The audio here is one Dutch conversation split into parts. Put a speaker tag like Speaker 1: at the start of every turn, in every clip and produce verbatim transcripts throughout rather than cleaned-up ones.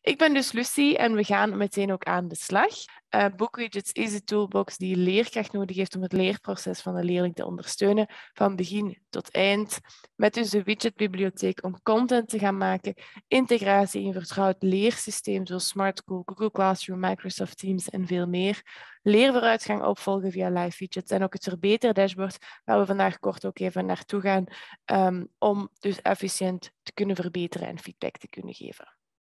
Speaker 1: Ik ben dus Lucie en we gaan meteen ook aan de slag. Uh, Bookwidgets is de toolbox die je leerkracht nodig heeft om het leerproces van de leerling te ondersteunen, van begin tot eind. Met dus de widgetbibliotheek om content te gaan maken, integratie in vertrouwd leersysteem zoals SmartSchool, Google Classroom, Microsoft Teams en veel meer. Leervooruitgang opvolgen via live widgets en ook het verbeterdashboard, waar we vandaag kort ook even naartoe gaan, um, om dus efficiënt te kunnen verbeteren en feedback te kunnen geven.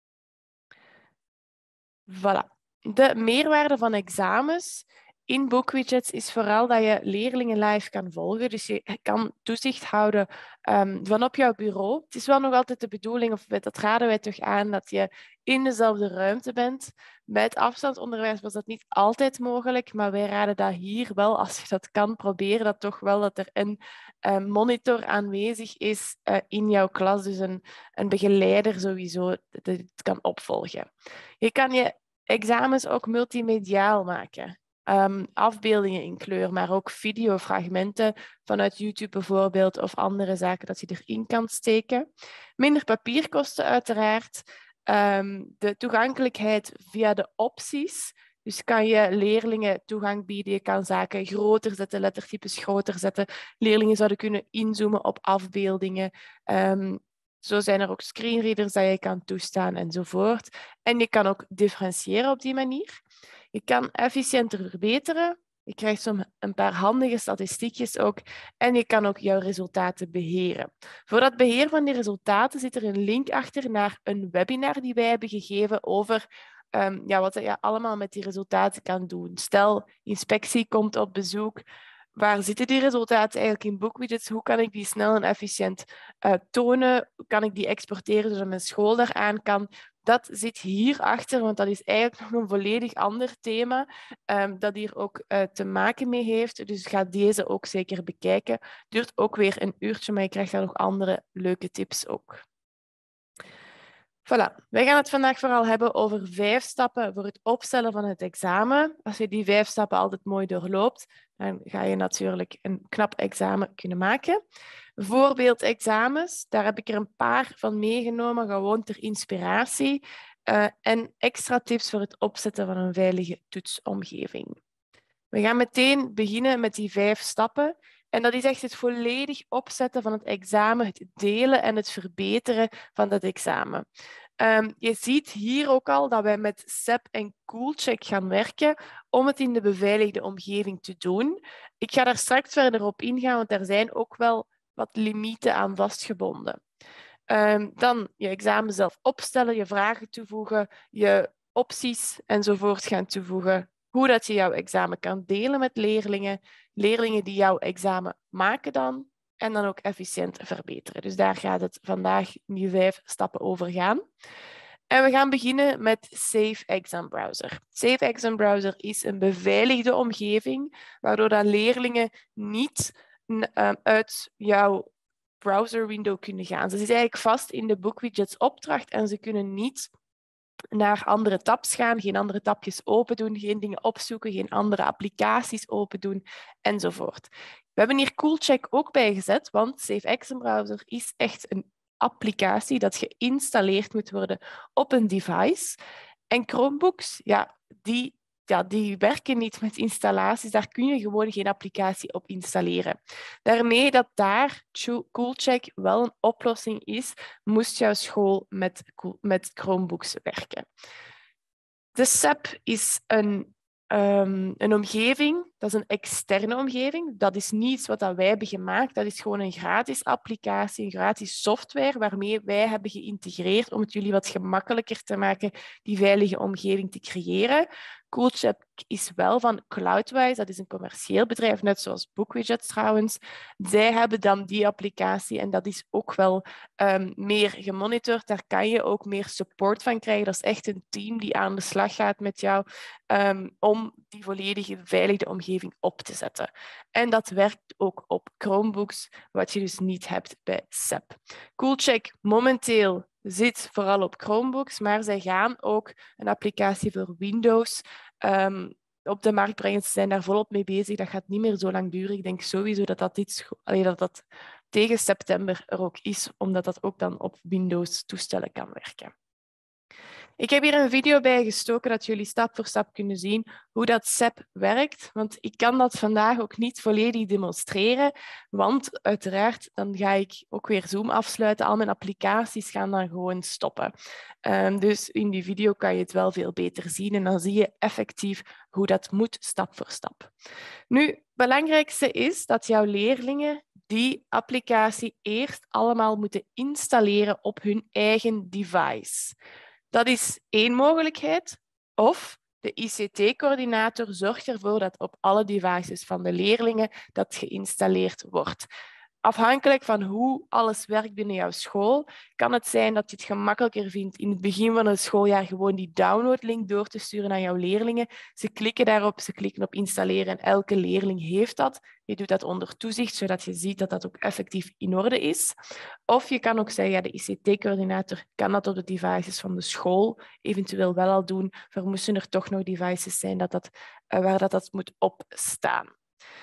Speaker 1: Voilà. De meerwaarde van examens in Bookwidgets is vooral dat je leerlingen live kan volgen. Dus je kan toezicht houden um, van op jouw bureau. Het is wel nog altijd de bedoeling, of dat raden wij toch aan, dat je in dezelfde ruimte bent. Bij het afstandsonderwijs was dat niet altijd mogelijk, maar wij raden dat hier wel, als je dat kan, proberen dat toch wel dat er een uh, monitor aanwezig is uh, in jouw klas, dus een, een begeleider sowieso dat het kan opvolgen. Je kan je examens ook multimediaal maken. Um, afbeeldingen in kleur, maar ook videofragmenten vanuit YouTube bijvoorbeeld of andere zaken dat je erin kan steken. Minder papierkosten uiteraard. Um, de toegankelijkheid via de opties. Dus kan je leerlingen toegang bieden, je kan zaken groter zetten, lettertypes groter zetten. Leerlingen zouden kunnen inzoomen op afbeeldingen. Um, Zo zijn er ook screenreaders dat je kan toestaan enzovoort. En je kan ook differentiëren op die manier. Je kan efficiënter verbeteren. Je krijgt soms een paar handige statistiekjes ook. En je kan ook jouw resultaten beheren. Voor dat beheer van die resultaten zit er een link achter naar een webinar die wij hebben gegeven over um, ja, wat je allemaal met die resultaten kan doen. Stel, inspectie komt op bezoek. Waar zitten die resultaten eigenlijk in Bookwidgets? Hoe kan ik die snel en efficiënt uh, tonen? Hoe kan ik die exporteren zodat mijn school daaraan kan? Dat zit hierachter, want dat is eigenlijk nog een volledig ander thema um, dat hier ook uh, te maken mee heeft. Dus ga deze ook zeker bekijken. Duurt ook weer een uurtje, maar je krijgt daar nog andere leuke tips ook. Voilà, wij gaan het vandaag vooral hebben over vijf stappen voor het opstellen van het examen. Als je die vijf stappen altijd mooi doorloopt, dan ga je natuurlijk een knap examen kunnen maken. Voorbeeldexamens, daar heb ik er een paar van meegenomen, gewoon ter inspiratie. Uh, en extra tips voor het opzetten van een veilige toetsomgeving. We gaan meteen beginnen met die vijf stappen. En dat is echt het volledig opzetten van het examen, het delen en het verbeteren van dat examen. Um, je ziet hier ook al dat wij met S E P en Coolcheck gaan werken om het in de beveiligde omgeving te doen. Ik ga daar straks verder op ingaan, want er zijn ook wel wat limieten aan vastgebonden. Um, dan je examen zelf opstellen, je vragen toevoegen, je opties enzovoort gaan toevoegen. Hoe dat je jouw examen kan delen met leerlingen. Leerlingen die jouw examen maken dan. En dan ook efficiënt verbeteren. Dus daar gaat het vandaag in die vijf stappen over gaan. En we gaan beginnen met Safe Exam Browser. Safe Exam Browser is een beveiligde omgeving, waardoor dan leerlingen niet uh, uit jouw browser-window kunnen gaan. Ze zitten eigenlijk vast in de Bookwidgets opdracht en ze kunnen niet naar andere tabs gaan, geen andere tabjes open doen, geen dingen opzoeken, geen andere applicaties open doen, enzovoort. We hebben hier Coolcheck ook bijgezet, want Safe Exam Browser is echt een applicatie dat geïnstalleerd moet worden op een device. En Chromebooks, ja, die, ja, die werken niet met installaties. Daar kun je gewoon geen applicatie op installeren. Daarmee dat daar Coolcheck wel een oplossing is, moest jouw school met, met Chromebooks werken. De S E P is een Um, een omgeving, dat is een externe omgeving. Dat is niets wat dat wij hebben gemaakt. Dat is gewoon een gratis applicatie, een gratis software waarmee wij hebben geïntegreerd om het jullie wat gemakkelijker te maken die veilige omgeving te creëren. Coolcheck is wel van Cloudwise, dat is een commercieel bedrijf, net zoals Bookwidgets trouwens. Zij hebben dan die applicatie en dat is ook wel um, meer gemonitord. Daar kan je ook meer support van krijgen. Dat is echt een team die aan de slag gaat met jou um, om die volledige veilige omgeving op te zetten. En dat werkt ook op Chromebooks, wat je dus niet hebt bij S E P. Coolcheck momenteel zit vooral op Chromebooks, maar zij gaan ook een applicatie voor Windows um, op de markt brengen. Ze zijn daar volop mee bezig. Dat gaat niet meer zo lang duren. Ik denk sowieso dat dat, iets, allee, dat, dat tegen september er ook is, omdat dat ook dan op Windows-toestellen kan werken. Ik heb hier een video bij gestoken dat jullie stap voor stap kunnen zien hoe dat S E P werkt. Want ik kan dat vandaag ook niet volledig demonstreren. Want uiteraard, dan ga ik ook weer Zoom afsluiten. Al mijn applicaties gaan dan gewoon stoppen. Um, dus in die video kan je het wel veel beter zien. En dan zie je effectief hoe dat moet, stap voor stap. Nu, het belangrijkste is dat jouw leerlingen die applicatie eerst allemaal moeten installeren op hun eigen device. Dat is één mogelijkheid. Of de I C T-coördinator zorgt ervoor dat op alle devices van de leerlingen dat geïnstalleerd wordt. Afhankelijk van hoe alles werkt binnen jouw school, kan het zijn dat je het gemakkelijker vindt in het begin van het schooljaar gewoon die downloadlink door te sturen aan jouw leerlingen. Ze klikken daarop, ze klikken op installeren en elke leerling heeft dat. Je doet dat onder toezicht, zodat je ziet dat dat ook effectief in orde is. Of je kan ook zeggen, ja, de I C T-coördinator kan dat op de devices van de school eventueel wel al doen. Maar moesten er toch nog devices zijn dat dat, uh, waar dat, dat moet opstaan.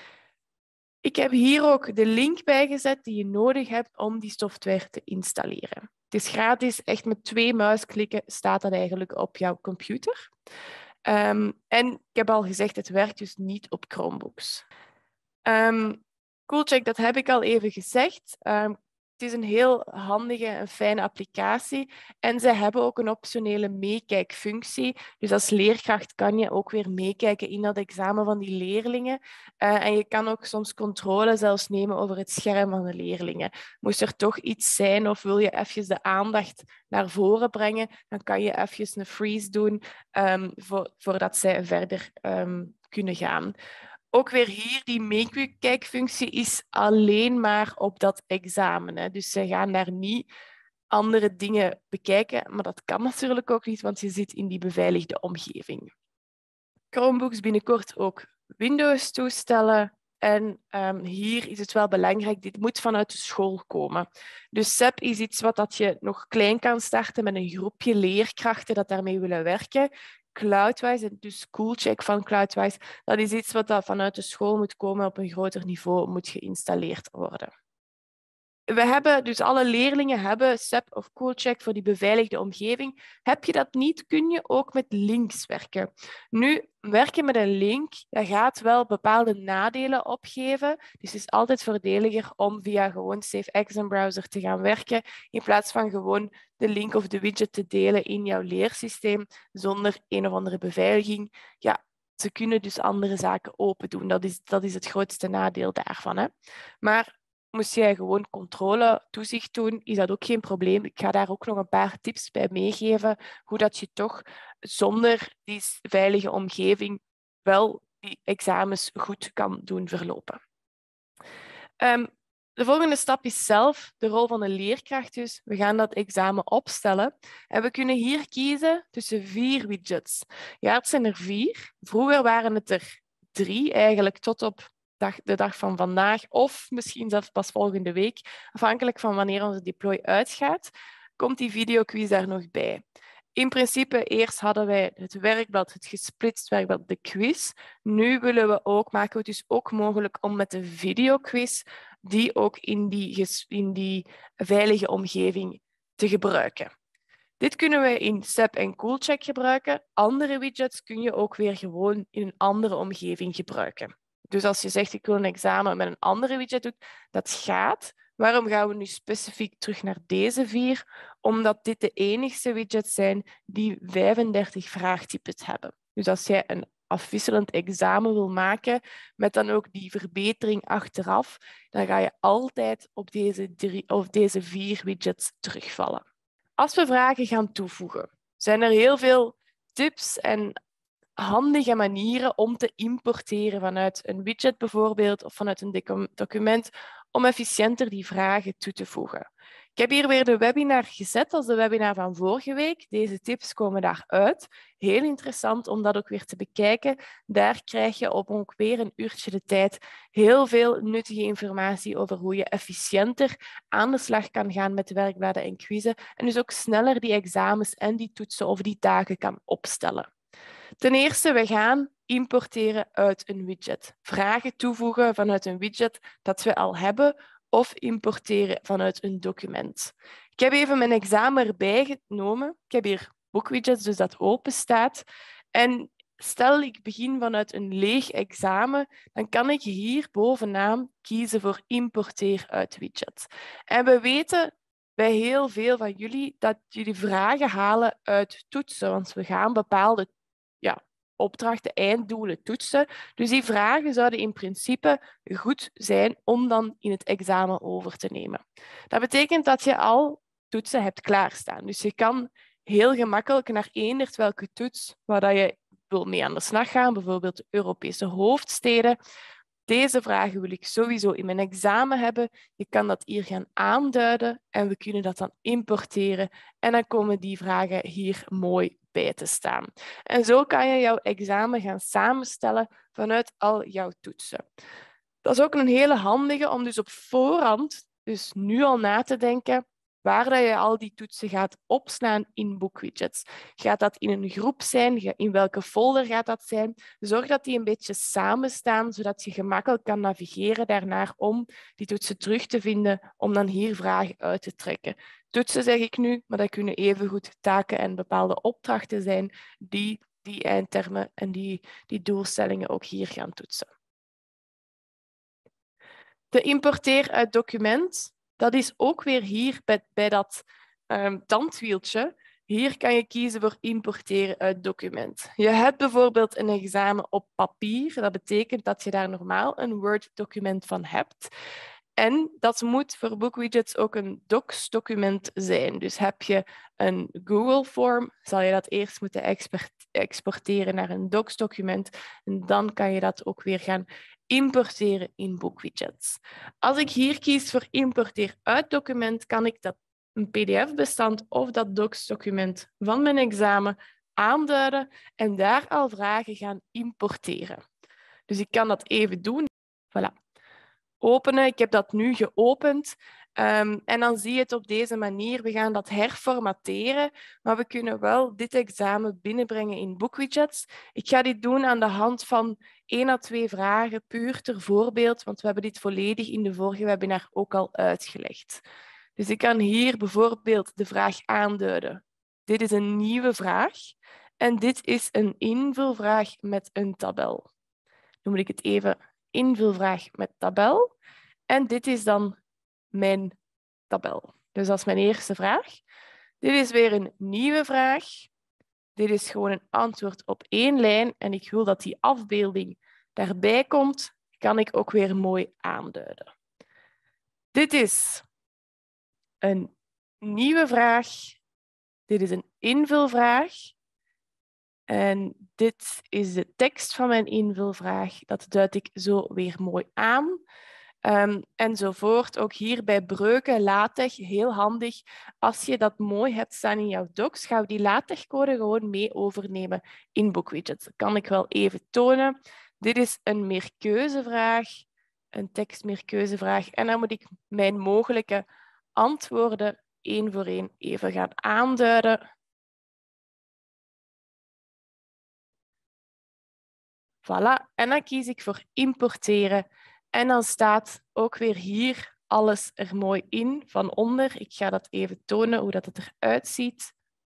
Speaker 1: Ik heb hier ook de link bij gezet die je nodig hebt om die software te installeren. Het is gratis, echt met twee muisklikken staat dat eigenlijk op jouw computer. Um, en ik heb al gezegd, het werkt dus niet op Chromebooks. Um, Coolcheck, dat heb ik al even gezegd. Um, Het is een heel handige en fijne applicatie. En ze hebben ook een optionele meekijkfunctie. Dus als leerkracht kan je ook weer meekijken in dat examen van die leerlingen. Uh, en je kan ook soms controle zelfs nemen over het scherm van de leerlingen. Moest er toch iets zijn of wil je even de aandacht naar voren brengen, dan kan je even een freeze doen um, voor, voordat zij verder um, kunnen gaan. Ook weer hier, die meekijkfunctie is alleen maar op dat examen. Hè. Dus ze gaan daar niet andere dingen bekijken, maar dat kan natuurlijk ook niet, want je zit in die beveiligde omgeving. Chromebooks binnenkort ook Windows-toestellen. En um, hier is het wel belangrijk, dit moet vanuit de school komen. Dus S E P is iets wat dat je nog klein kan starten met een groepje leerkrachten dat daarmee willen werken. Cloudwise, en dus Coolcheck van Cloudwise, dat is iets wat dat vanuit de school moet komen, op een groter niveau moet geïnstalleerd worden. We hebben, dus alle leerlingen hebben S E P of Coolcheck voor die beveiligde omgeving. Heb je dat niet, kun je ook met links werken. Nu, werken met een link, dat gaat wel bepaalde nadelen opgeven. Dus het is altijd voordeliger om via gewoon SafeExam browser te gaan werken, in plaats van gewoon de link of de widget te delen in jouw leersysteem zonder een of andere beveiliging. Ja, ze kunnen dus andere zaken open doen. Dat is, dat is het grootste nadeel daarvan. Hè. Maar moest jij gewoon controle, toezicht doen, is dat ook geen probleem. Ik ga daar ook nog een paar tips bij meegeven, hoe dat je toch zonder die veilige omgeving wel die examens goed kan doen verlopen. Um, de volgende stap is zelf de rol van de leerkracht. Dus we gaan dat examen opstellen. En we kunnen hier kiezen tussen vier widgets. Ja, het zijn er vier. Vroeger waren het er drie, eigenlijk tot op Dag, de dag van vandaag of misschien zelfs pas volgende week, afhankelijk van wanneer onze deploy uitgaat, komt die videoquiz daar nog bij. In principe, eerst hadden wij het werkblad, het gesplitst werkblad, de quiz. Nu willen we ook, maken we het dus ook mogelijk om met de videoquiz die ook in die, in die veilige omgeving te gebruiken. Dit kunnen we in S E P en Coolcheck gebruiken. Andere widgets kun je ook weer gewoon in een andere omgeving gebruiken. Dus als je zegt, ik wil een examen met een andere widget doen, dat gaat. Waarom gaan we nu specifiek terug naar deze vier? Omdat dit de enigste widgets zijn die vijfendertig vraagtypes hebben. Dus als jij een afwisselend examen wil maken, met dan ook die verbetering achteraf, dan ga je altijd op deze, drie, of deze vier widgets terugvallen. Als we vragen gaan toevoegen, zijn er heel veel tips en handige manieren om te importeren vanuit een widget bijvoorbeeld of vanuit een document om efficiënter die vragen toe te voegen. Ik heb hier weer de webinar gezet als de webinar van vorige week. Deze tips komen daaruit. Heel interessant om dat ook weer te bekijken. Daar krijg je op ongeveer een uurtje de tijd heel veel nuttige informatie over hoe je efficiënter aan de slag kan gaan met werkbladen en quizzen en dus ook sneller die examens en die toetsen of die taken kan opstellen. Ten eerste, we gaan importeren uit een widget. Vragen toevoegen vanuit een widget dat we al hebben of importeren vanuit een document. Ik heb even mijn examen erbij genomen. Ik heb hier BookWidgets, dus dat open staat. En stel ik begin vanuit een leeg examen, dan kan ik hier bovenaan kiezen voor importeer uit widget. En we weten bij heel veel van jullie dat jullie vragen halen uit toetsen, want we gaan bepaalde ja, opdrachten, einddoelen toetsen. Dus die vragen zouden in principe goed zijn om dan in het examen over te nemen. Dat betekent dat je al toetsen hebt klaarstaan. Dus je kan heel gemakkelijk naar eender welke toets waar je wil mee aan de slag gaan, bijvoorbeeld de Europese hoofdsteden. Deze vragen wil ik sowieso in mijn examen hebben. Je kan dat hier gaan aanduiden en we kunnen dat dan importeren. En dan komen die vragen hier mooi bij te staan. En zo kan je jouw examen gaan samenstellen vanuit al jouw toetsen. Dat is ook een hele handige om dus op voorhand, dus nu al na te denken, waar dat je al die toetsen gaat opslaan in BookWidgets. Gaat dat in een groep zijn? In welke folder gaat dat zijn? Zorg dat die een beetje samen staan, zodat je gemakkelijk kan navigeren daarnaar om die toetsen terug te vinden, om dan hier vragen uit te trekken. Toetsen zeg ik nu, maar dat kunnen evengoed taken en bepaalde opdrachten zijn die die eindtermen en die, die doelstellingen ook hier gaan toetsen. De importeer uit document. Dat is ook weer hier bij, bij dat um, tandwieltje. Hier kan je kiezen voor importeren uit document. Je hebt bijvoorbeeld een examen op papier. Dat betekent dat je daar normaal een Word-document van hebt. En dat moet voor BookWidgets ook een docs-document zijn. Dus heb je een Google-form, zal je dat eerst moeten exporteren naar een docs-document. En dan kan je dat ook weer gaan importeren in BookWidgets. Als ik hier kies voor importeer uit document, kan ik dat een P D F-bestand of dat docs-document van mijn examen aanduiden en daar al vragen gaan importeren. Dus ik kan dat even doen. Voilà. Openen. Ik heb dat nu geopend. Um, en dan zie je het op deze manier. We gaan dat herformateren, maar we kunnen wel dit examen binnenbrengen in BookWidgets. Ik ga dit doen aan de hand van één à twee vragen, puur ter voorbeeld, want we hebben dit volledig in de vorige webinar ook al uitgelegd. Dus ik kan hier bijvoorbeeld de vraag aanduiden. Dit is een nieuwe vraag en dit is een invulvraag met een tabel. Dan moet ik het even invulvraag met tabel. En dit is dan mijn tabel. Dus dat is mijn eerste vraag. Dit is weer een nieuwe vraag. Dit is gewoon een antwoord op één lijn. En ik wil dat die afbeelding daarbij komt, kan ik ook weer mooi aanduiden. Dit is een nieuwe vraag. Dit is een invulvraag. En dit is de tekst van mijn invulvraag. Dat duid ik zo weer mooi aan. Um, enzovoort. Ook hier bij breuken, LaTeX, heel handig. Als je dat mooi hebt staan in jouw docs, ga je die LaTeX-code gewoon mee overnemen in BookWidgets. Dat kan ik wel even tonen. Dit is een meerkeuzevraag, een tekstmeerkeuzevraag. En dan moet ik mijn mogelijke antwoorden één voor één even gaan aanduiden. Voilà. En dan kies ik voor importeren. En dan staat ook weer hier alles er mooi in van onder. Ik ga dat even tonen hoe dat het eruit ziet.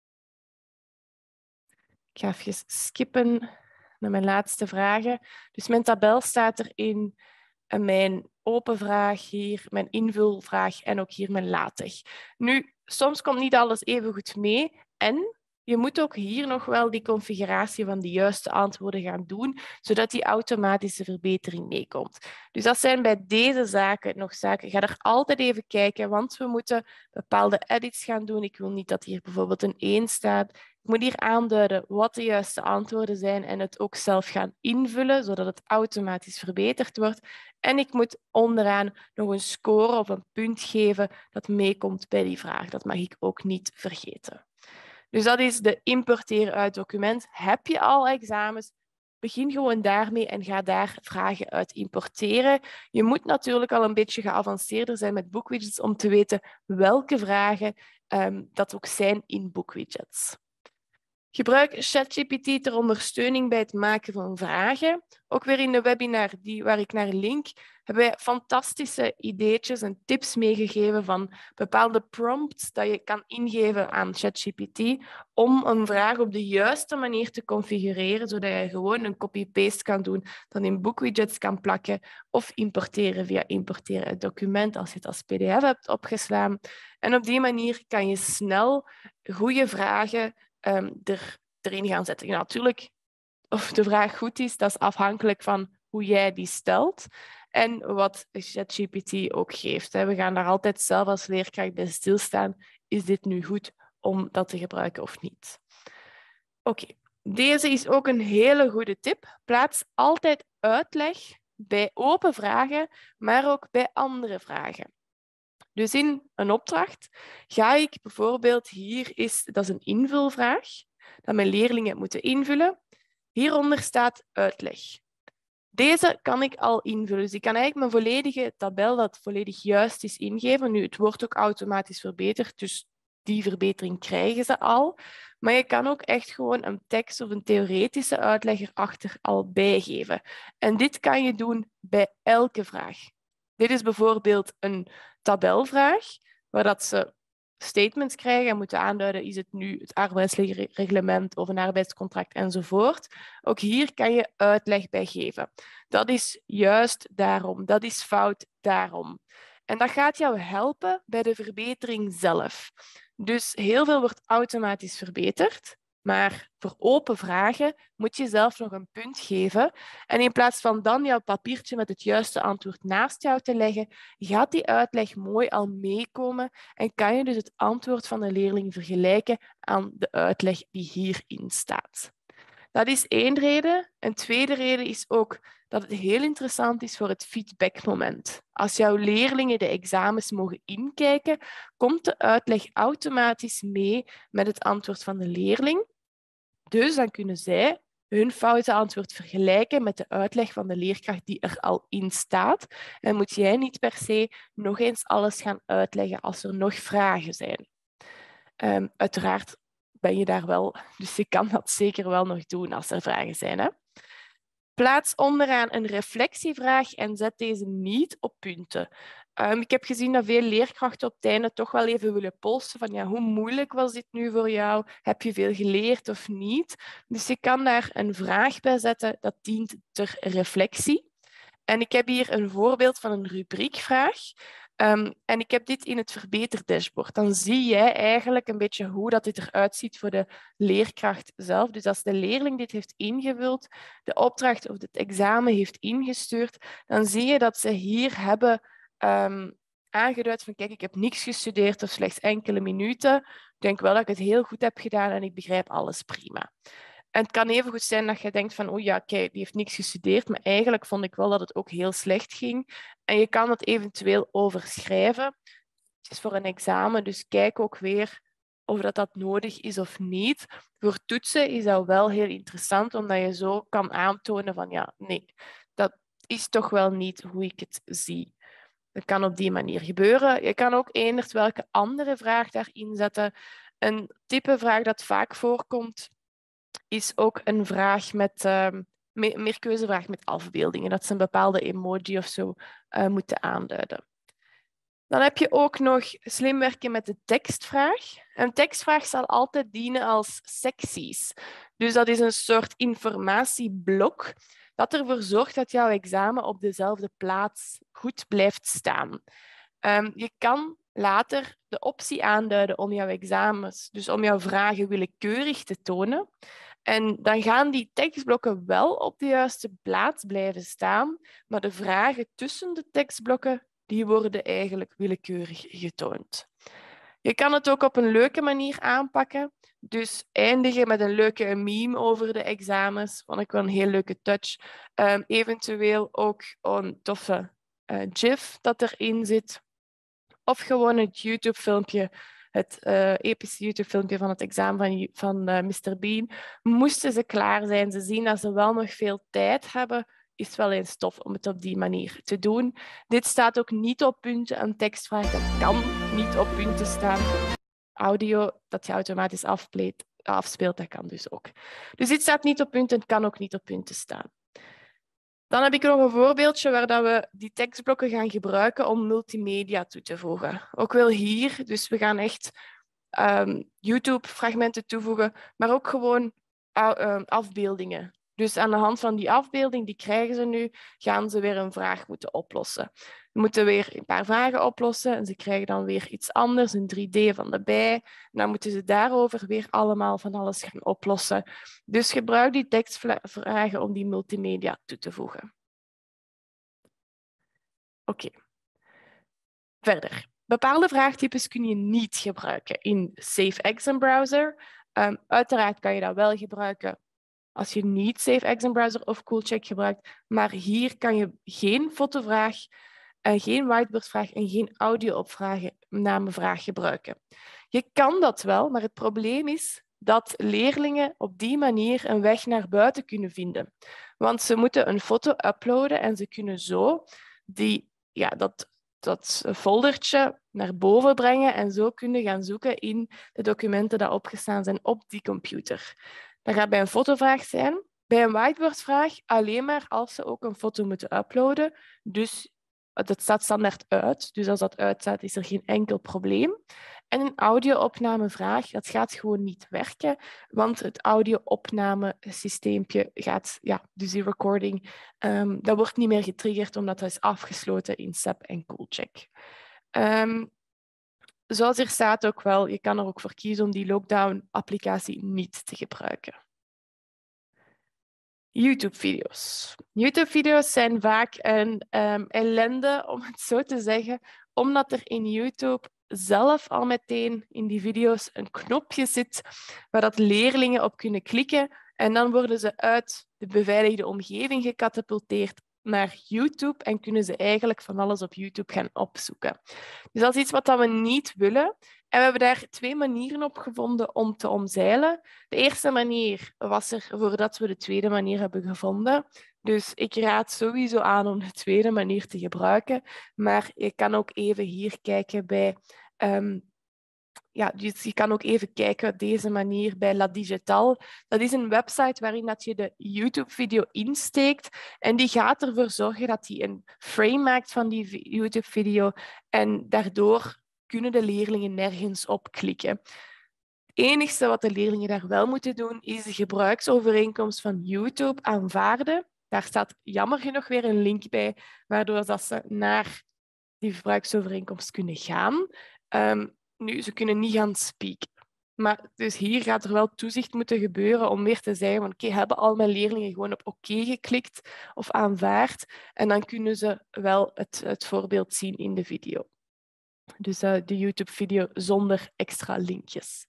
Speaker 1: Ik ga even skippen naar mijn laatste vragen. Dus mijn tabel staat erin. En mijn open vraag hier, mijn invulvraag en ook hier mijn LaTeX. Nu, soms komt niet alles even goed mee. En je moet ook hier nog wel die configuratie van de juiste antwoorden gaan doen, zodat die automatische verbetering meekomt. Dus dat zijn bij deze zaken nog zaken. Ga er altijd even kijken, want we moeten bepaalde edits gaan doen. Ik wil niet dat hier bijvoorbeeld een één staat. Ik moet hier aanduiden wat de juiste antwoorden zijn en het ook zelf gaan invullen, zodat het automatisch verbeterd wordt. En ik moet onderaan nog een score of een punt geven dat meekomt bij die vraag. Dat mag ik ook niet vergeten. Dus dat is de importeren uit document. Heb je al examens? Begin gewoon daarmee en ga daar vragen uit importeren. Je moet natuurlijk al een beetje geavanceerder zijn met BookWidgets om te weten welke vragen um, dat ook zijn in BookWidgets. Gebruik ChatGPT ter ondersteuning bij het maken van vragen. Ook weer in de webinar die, waar ik naar link, hebben wij fantastische ideetjes en tips meegegeven van bepaalde prompts dat je kan ingeven aan ChatGPT om een vraag op de juiste manier te configureren, zodat je gewoon een copy-paste kan doen, dan in boekwidgets kan plakken of importeren via importeren het document als je het als P D F hebt opgeslaan. En op die manier kan je snel goede vragen Um, er, erin gaan zetten. Ja, natuurlijk, of de vraag goed is, dat is afhankelijk van hoe jij die stelt en wat ChatGPT ook geeft. We gaan daar altijd zelf als leerkracht bij stilstaan. Is dit nu goed om dat te gebruiken of niet? Oké, okay. Deze is ook een hele goede tip. Plaats altijd uitleg bij open vragen, maar ook bij andere vragen. Dus in een opdracht ga ik bijvoorbeeld, hier is, dat is een invulvraag, dat mijn leerlingen moeten invullen. Hieronder staat uitleg. Deze kan ik al invullen. Dus ik kan eigenlijk mijn volledige tabel dat volledig juist is ingeven. Nu, het wordt ook automatisch verbeterd, dus die verbetering krijgen ze al. Maar je kan ook echt gewoon een tekst of een theoretische uitleg erachter al bijgeven. En dit kan je doen bij elke vraag. Dit is bijvoorbeeld een tabelvraag, waar dat ze statements krijgen en moeten aanduiden, is het nu het arbeidsreglement of een arbeidscontract enzovoort. Ook hier kan je uitleg bij geven. Dat is juist daarom, dat is fout daarom. En dat gaat jou helpen bij de verbetering zelf. Dus heel veel wordt automatisch verbeterd, maar voor open vragen moet je zelf nog een punt geven. En in plaats van dan jouw papiertje met het juiste antwoord naast jou te leggen, gaat die uitleg mooi al meekomen en kan je dus het antwoord van de leerling vergelijken aan de uitleg die hierin staat. Dat is één reden. Een tweede reden is ook dat het heel interessant is voor het feedbackmoment. Als jouw leerlingen de examens mogen inkijken, komt de uitleg automatisch mee met het antwoord van de leerling. Dus dan kunnen zij hun foute antwoord vergelijken met de uitleg van de leerkracht die er al in staat. En moet jij niet per se nog eens alles gaan uitleggen als er nog vragen zijn. Um, uiteraard ben je daar wel, dus je kan dat zeker wel nog doen als er vragen zijn. Hè? Plaats onderaan een reflectievraag en zet deze niet op punten. Um, ik heb gezien dat veel leerkrachten op het einde toch wel even willen polsen van ja, hoe moeilijk was dit nu voor jou? Heb je veel geleerd of niet? Dus je kan daar een vraag bij zetten dat dient ter reflectie. En ik heb hier een voorbeeld van een rubriekvraag. Um, en ik heb dit in het verbeterdashboard. Dan zie jij eigenlijk een beetje hoe dat dit eruit ziet voor de leerkracht zelf. Dus als de leerling dit heeft ingevuld, de opdracht of het examen heeft ingestuurd, dan zie je dat ze hier hebben um, aangeduid van kijk, ik heb niks gestudeerd of slechts enkele minuten. Ik denk wel dat ik het heel goed heb gedaan en ik begrijp alles prima. En het kan even goed zijn dat je denkt van, oh ja, kijk, die heeft niks gestudeerd, maar eigenlijk vond ik wel dat het ook heel slecht ging. En je kan het eventueel overschrijven. Het is voor een examen, dus kijk ook weer of dat, dat nodig is of niet. Voor toetsen is dat wel heel interessant, omdat je zo kan aantonen van, ja, nee, dat is toch wel niet hoe ik het zie. Dat kan op die manier gebeuren. Je kan ook eenders welke andere vraag daarin zetten. Een type vraag dat vaak voorkomt, is ook een vraag met, uh, me meerkeuzevraag met afbeeldingen. Dat ze een bepaalde emoji of zo uh, moeten aanduiden. Dan heb je ook nog slim werken met de tekstvraag. Een tekstvraag zal altijd dienen als secties. Dus dat is een soort informatieblok dat ervoor zorgt dat jouw examen op dezelfde plaats goed blijft staan. Um, je kan later de optie aanduiden om jouw examens, dus om jouw vragen willekeurig te tonen. En dan gaan die tekstblokken wel op de juiste plaats blijven staan, maar de vragen tussen de tekstblokken die worden eigenlijk willekeurig getoond. Je kan het ook op een leuke manier aanpakken. Dus eindigen met een leuke meme over de examens. Vond ik wel een heel leuke touch. Um, eventueel ook een toffe uh, gif dat erin zit. Of gewoon het YouTube-filmpje, het uh, epische YouTube-filmpje van het examen van, van uh, mister Bean. Moesten ze klaar zijn, ze zien dat ze wel nog veel tijd hebben, is het wel eens tof om het op die manier te doen. Dit staat ook niet op punten. Een tekstvraag dat kan niet op punten staan. Audio dat je automatisch afspeelt, afspeelt, dat kan dus ook. Dus dit staat niet op punten en kan ook niet op punten staan. Dan heb ik nog een voorbeeldje waar dat we die tekstblokken gaan gebruiken om multimedia toe te voegen. Ook wel hier, dus we gaan echt um, YouTube-fragmenten toevoegen, maar ook gewoon uh, afbeeldingen. Dus aan de hand van die afbeelding, die krijgen ze nu, gaan ze weer een vraag moeten oplossen. Ze moeten weer een paar vragen oplossen en ze krijgen dan weer iets anders, een drie D van de bij. En dan moeten ze daarover weer allemaal van alles gaan oplossen. Dus gebruik die tekstvragen om die multimedia toe te voegen. Oké. Okay. Verder. Bepaalde vraagtypes kun je niet gebruiken in SafeExam Browser. Um, uiteraard kan je dat wel gebruiken als je niet SafeExam Browser of Coolcheck gebruikt. Maar hier kan je geen fotovraag, uh, geen whiteboardvraag en geen audio-opnamevraag gebruiken. Je kan dat wel, maar het probleem is dat leerlingen op die manier een weg naar buiten kunnen vinden. Want ze moeten een foto uploaden en ze kunnen zo die, ja, dat, dat foldertje naar boven brengen en zo kunnen gaan zoeken in de documenten die opgestaan zijn op die computer. Dat gaat bij een fotovraag zijn. Bij een whiteboardvraag alleen maar als ze ook een foto moeten uploaden. Dus dat staat standaard uit. Dus als dat uitstaat, is er geen enkel probleem. En een audio-opnamevraag, dat gaat gewoon niet werken, want het audio-opnamesysteempje gaat, ja, dus die recording, um, dat wordt niet meer getriggerd omdat dat is afgesloten in S A P en Coolcheck. Um, zoals hier staat ook wel, je kan er ook voor kiezen om die lockdown-applicatie niet te gebruiken. YouTube-video's. YouTube-video's zijn vaak een um, ellende, om het zo te zeggen, omdat er in YouTube zelf al meteen in die video's een knopje zit waar dat leerlingen op kunnen klikken en dan worden ze uit de beveiligde omgeving gecatapulteerd naar YouTube en kunnen ze eigenlijk van alles op YouTube gaan opzoeken. Dus dat is iets wat we niet willen. En we hebben daar twee manieren op gevonden om te omzeilen. De eerste manier was er voordat we de tweede manier hebben gevonden. Dus ik raad sowieso aan om de tweede manier te gebruiken. Maar je kan ook even hier kijken bij... Um, ja, dus je kan ook even kijken op deze manier bij La Digital. Dat is een website waarin dat je de YouTube-video insteekt. En die gaat ervoor zorgen dat hij een frame maakt van die YouTube-video. En daardoor kunnen de leerlingen nergens op klikken. Het enige wat de leerlingen daar wel moeten doen, is de gebruiksovereenkomst van YouTube aanvaarden. Daar staat jammer genoeg weer een link bij, waardoor dat ze naar die gebruiksovereenkomst kunnen gaan. Um, nu, ze kunnen niet gaan spieken. Maar dus hier gaat er wel toezicht moeten gebeuren om weer te zeggen van oké, okay, hebben al mijn leerlingen gewoon op oké okay geklikt of aanvaard en dan kunnen ze wel het, het voorbeeld zien in de video. Dus uh, de YouTube-video zonder extra linkjes.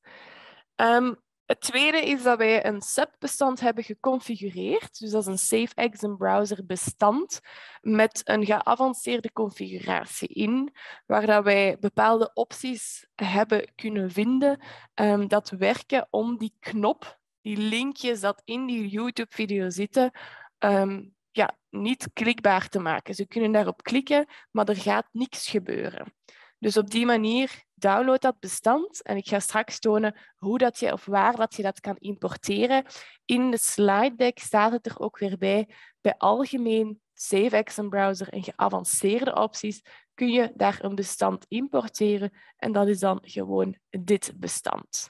Speaker 1: Um, het tweede is dat wij een S A P-bestand hebben geconfigureerd. Dus dat is een SafeExam Browser bestand met een geavanceerde configuratie in, waar dat wij bepaalde opties hebben kunnen vinden um, dat werken om die knop, die linkjes dat in die YouTube-video zitten, um, ja, niet klikbaar te maken. Ze kunnen daarop klikken, maar er gaat niks gebeuren. Dus op die manier download dat bestand en ik ga straks tonen hoe dat je of waar dat je dat kan importeren. In de slide deck staat het er ook weer bij. Bij algemeen SafeExam Browser en geavanceerde opties kun je daar een bestand importeren en dat is dan gewoon dit bestand.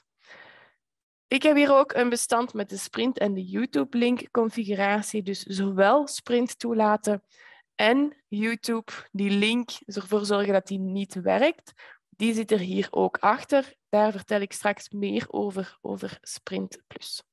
Speaker 1: Ik heb hier ook een bestand met de Sprint en de YouTube-link configuratie, dus zowel Sprint toelaten en YouTube, die link, ervoor zorgen dat die niet werkt. Die zit er hier ook achter. Daar vertel ik straks meer over, over Sprint Plus.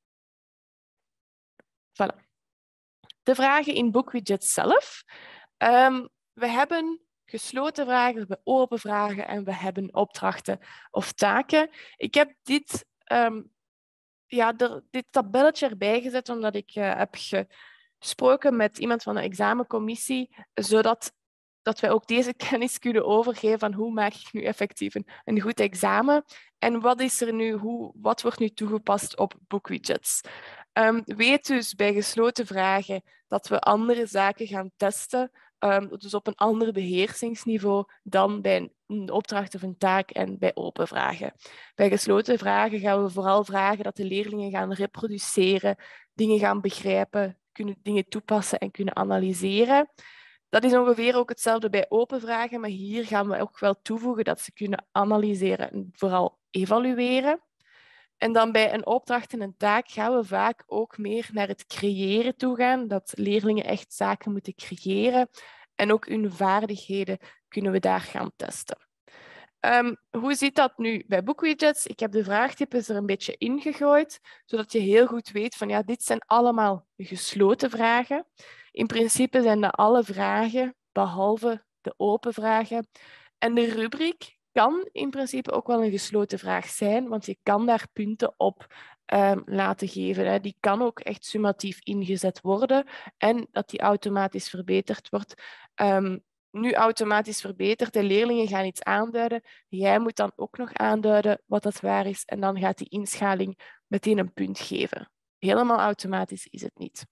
Speaker 1: Voilà. De vragen in BookWidget zelf. Um, we hebben gesloten vragen, we hebben open vragen en we hebben opdrachten of taken. Ik heb dit, um, ja, er, dit tabelletje erbij gezet omdat ik uh, heb gesproken met iemand van de examencommissie, zodat dat wij ook deze kennis kunnen overgeven van hoe maak ik nu effectief een, een goed examen en wat is er nu, hoe, wat wordt nu toegepast op BookWidgets. Um, weet dus bij gesloten vragen dat we andere zaken gaan testen um, dus op een ander beheersingsniveau dan bij een opdracht of een taak en bij open vragen. Bij gesloten vragen gaan we vooral vragen dat de leerlingen gaan reproduceren, dingen gaan begrijpen, kunnen dingen toepassen en kunnen analyseren. Dat is ongeveer ook hetzelfde bij open vragen, maar hier gaan we ook wel toevoegen dat ze kunnen analyseren en vooral evalueren. En dan bij een opdracht en een taak gaan we vaak ook meer naar het creëren toe gaan, dat leerlingen echt zaken moeten creëren en ook hun vaardigheden kunnen we daar gaan testen. Um, hoe zit dat nu bij boekwidgets? Ik heb de vraagtypes er een beetje ingegooid, zodat je heel goed weet van ja, dit zijn allemaal gesloten vragen. In principe zijn dat alle vragen, behalve de open vragen. En de rubriek kan in principe ook wel een gesloten vraag zijn, want je kan daar punten op um, laten geven. Hè. Die kan ook echt summatief ingezet worden en dat die automatisch verbeterd wordt. Um, nu automatisch verbeterd, de leerlingen gaan iets aanduiden. Jij moet dan ook nog aanduiden wat dat waar is en dan gaat die inschaling meteen een punt geven. Helemaal automatisch is het niet.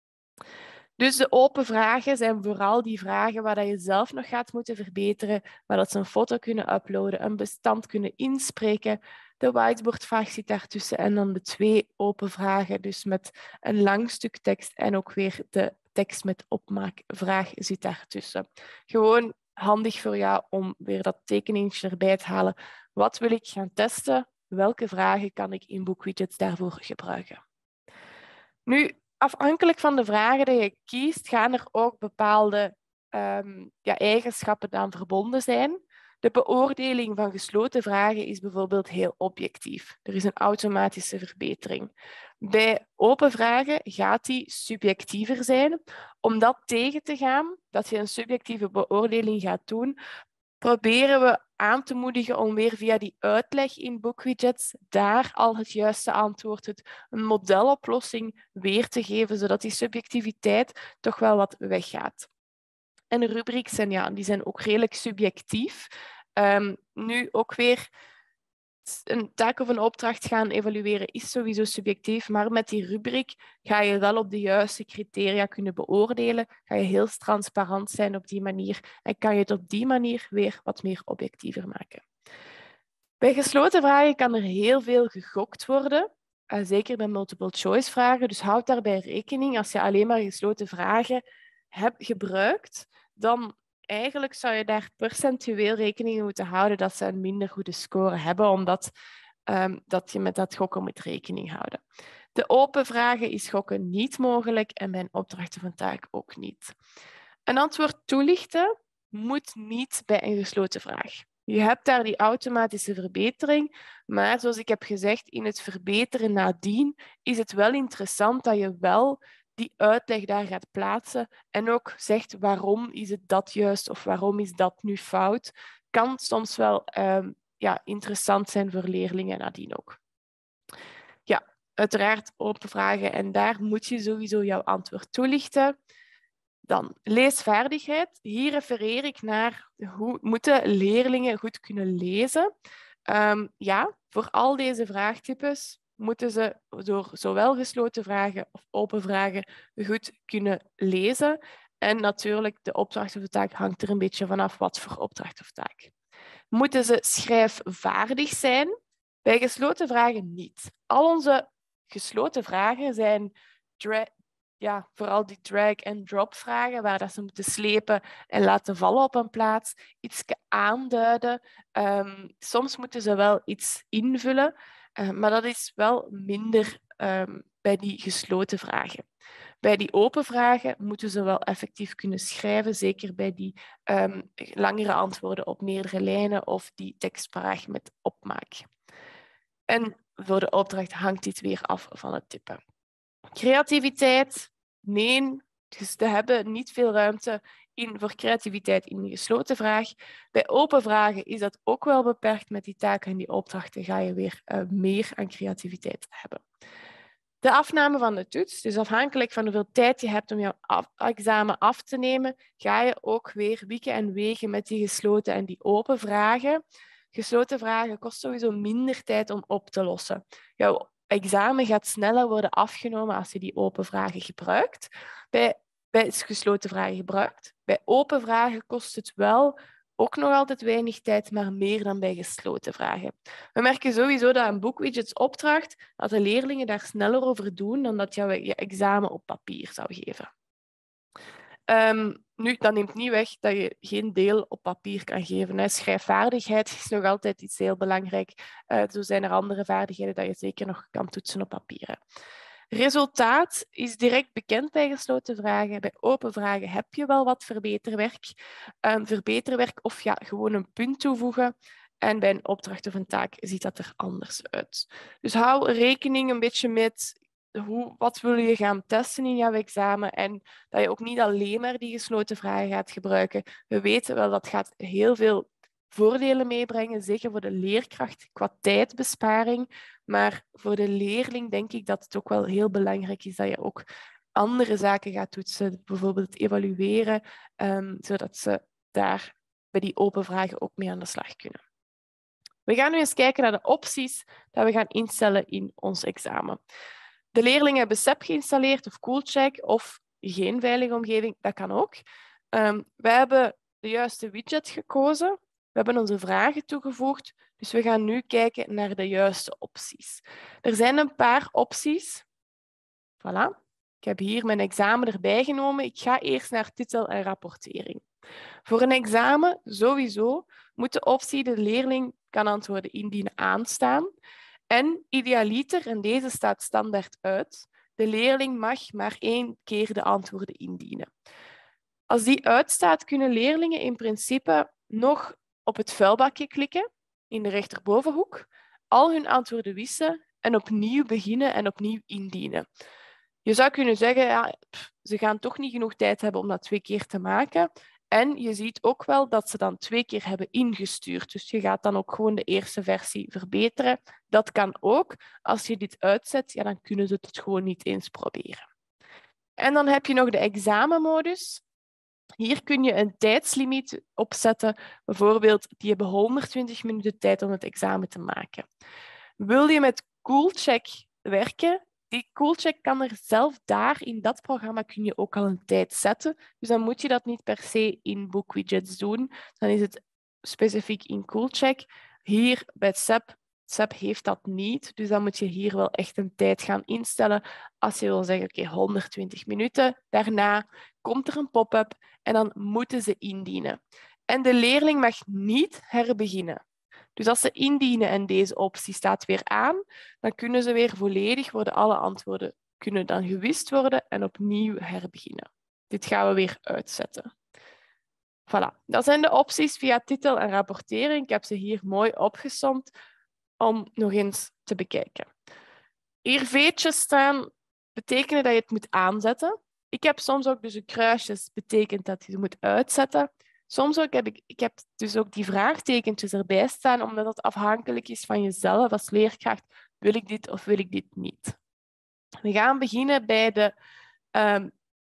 Speaker 1: Dus de open vragen zijn vooral die vragen waar je zelf nog gaat moeten verbeteren, waar dat ze een foto kunnen uploaden, een bestand kunnen inspreken. De whiteboardvraag zit daartussen en dan de twee open vragen, dus met een lang stuk tekst en ook weer de tekst met opmaakvraag zit daartussen. Gewoon handig voor jou om weer dat tekeningetje erbij te halen. Wat wil ik gaan testen? Welke vragen kan ik in boekwidgets daarvoor gebruiken? Nu, afhankelijk van de vragen die je kiest, gaan er ook bepaalde um, ja, eigenschappen aan verbonden zijn. De beoordeling van gesloten vragen is bijvoorbeeld heel objectief. Er is een automatische verbetering. Bij open vragen gaat die subjectiever zijn. Om dat tegen te gaan, dat je een subjectieve beoordeling gaat doen, proberen we aan te moedigen om weer via die uitleg in boekwidgets daar al het juiste antwoord, het, een modeloplossing weer te geven, zodat die subjectiviteit toch wel wat weggaat. En de rubrics zijn, ja, die zijn ook redelijk subjectief. Um, nu ook weer een taak of een opdracht gaan evalueren is sowieso subjectief, maar met die rubriek ga je wel op de juiste criteria kunnen beoordelen, ga je heel transparant zijn op die manier en kan je het op die manier weer wat meer objectiever maken. Bij gesloten vragen kan er heel veel gegokt worden, uh, zeker bij multiple choice vragen, dus houd daarbij rekening. Als je alleen maar gesloten vragen hebt gebruikt, dan eigenlijk zou je daar percentueel rekening mee moeten houden dat ze een minder goede score hebben, omdat um, dat je met dat gokken moet rekening houden. De open vragen is gokken niet mogelijk en bij een opdracht of een taak ook niet. Een antwoord toelichten moet niet bij een gesloten vraag. Je hebt daar die automatische verbetering, maar zoals ik heb gezegd, in het verbeteren nadien is het wel interessant dat je wel die uitleg daar gaat plaatsen en ook zegt waarom is het dat juist of waarom is dat nu fout, kan soms wel um, ja, interessant zijn voor leerlingen nadien ook. Ja, uiteraard open vragen en daar moet je sowieso jouw antwoord toelichten. Dan leesvaardigheid. Hier refereer ik naar hoe moeten leerlingen goed kunnen lezen. Um, ja, voor al deze vraagtypes moeten ze door zowel gesloten vragen of open vragen goed kunnen lezen. En natuurlijk, de opdracht of de taak hangt er een beetje vanaf wat voor opdracht of taak. Moeten ze schrijfvaardig zijn? Bij gesloten vragen niet. Al onze gesloten vragen zijn ja, vooral die drag-and-drop vragen, waar dat ze moeten slepen en laten vallen op een plaats, iets aanduiden. Um, soms moeten ze wel iets invullen, uh, maar dat is wel minder um, bij die gesloten vragen. Bij die open vragen moeten ze wel effectief kunnen schrijven, zeker bij die um, langere antwoorden op meerdere lijnen of die tekstvraag met opmaak. En voor de opdracht hangt dit weer af van het type. Creativiteit, nee, dus we hebben niet veel ruimte in, voor creativiteit in de gesloten vraag. Bij open vragen is dat ook wel beperkt. Met die taken en die opdrachten ga je weer uh, meer aan creativiteit hebben. De afname van de toets, dus afhankelijk van hoeveel tijd je hebt om jouw af, examen af te nemen, ga je ook weer wieken en wegen met die gesloten en die open vragen. Gesloten vragen kost sowieso minder tijd om op te lossen. Jouw examen gaat sneller worden afgenomen als je die open vragen gebruikt. Bij bij gesloten vragen gebruikt. Bij open vragen kost het wel ook nog altijd weinig tijd, maar meer dan bij gesloten vragen. We merken sowieso dat een boekwidgets opdracht, dat de leerlingen daar sneller over doen dan dat je je examen op papier zou geven. Um, nu, dat neemt niet weg dat je geen deel op papier kan geven. Hè. Schrijfvaardigheid is nog altijd iets heel belangrijk. Uh, zo zijn er andere vaardigheden dat je zeker nog kan toetsen op papier. Hè. Resultaat is direct bekend bij gesloten vragen. Bij open vragen heb je wel wat verbeterwerk. Um, verbeterwerk of ja, gewoon een punt toevoegen. En bij een opdracht of een taak ziet dat er anders uit. Dus hou rekening een beetje met hoe, wat wil je gaan testen in jouw examen en dat je ook niet alleen maar die gesloten vragen gaat gebruiken. We weten wel dat gaat heel veel voordelen meebrengen, zeker voor de leerkracht qua tijdbesparing. Maar voor de leerling denk ik dat het ook wel heel belangrijk is dat je ook andere zaken gaat toetsen, bijvoorbeeld het evalueren, um, zodat ze daar bij die open vragen ook mee aan de slag kunnen. We gaan nu eens kijken naar de opties dat we gaan instellen in ons examen. De leerlingen hebben S E P geïnstalleerd of Coolcheck of geen veilige omgeving, dat kan ook. Um, wij hebben de juiste widget gekozen. We hebben onze vragen toegevoegd, dus we gaan nu kijken naar de juiste opties. Er zijn een paar opties. Voilà. Ik heb hier mijn examen erbij genomen. Ik ga eerst naar titel en rapportering. Voor een examen sowieso moet de optie de leerling kan antwoorden indienen aanstaan. En idealiter, en deze staat standaard uit, de leerling mag maar één keer de antwoorden indienen. Als die uitstaat, kunnen leerlingen in principe nog op het vuilbakje klikken in de rechterbovenhoek, al hun antwoorden wissen en opnieuw beginnen en opnieuw indienen. Je zou kunnen zeggen, ja, pff, ze gaan toch niet genoeg tijd hebben om dat twee keer te maken. En je ziet ook wel dat ze dan twee keer hebben ingestuurd. Dus je gaat dan ook gewoon de eerste versie verbeteren. Dat kan ook. Als je dit uitzet, ja, dan kunnen ze het gewoon niet eens proberen. En dan heb je nog de examenmodus. Hier kun je een tijdslimiet opzetten. Bijvoorbeeld, die hebben honderdtwintig minuten tijd om het examen te maken. Wil je met Coolcheck werken? Die Coolcheck kan er zelf daar, in dat programma, kun je ook al een tijd zetten. Dus dan moet je dat niet per se in Bookwidgets doen. Dan is het specifiek in Coolcheck. Hier bij S E P, S E P heeft dat niet. Dus dan moet je hier wel echt een tijd gaan instellen. Als je wil zeggen, oké, okay, honderdtwintig minuten. Daarna komt er een pop-up en dan moeten ze indienen. En de leerling mag niet herbeginnen. Dus als ze indienen en deze optie staat weer aan, dan kunnen ze weer volledig worden. Alle antwoorden kunnen dan gewist worden en opnieuw herbeginnen. Dit gaan we weer uitzetten. Voilà, dat zijn de opties via titel en rapportering. Ik heb ze hier mooi opgesomd om nog eens te bekijken. Hier veetjes staan betekenen dat je het moet aanzetten. Ik heb soms ook dus een kruisjes, betekent dat je het moet uitzetten. Soms ook heb ik, ik heb dus ook die vraagtekentjes erbij staan, omdat het afhankelijk is van jezelf als leerkracht. Wil ik dit of wil ik dit niet? We gaan beginnen bij de, um,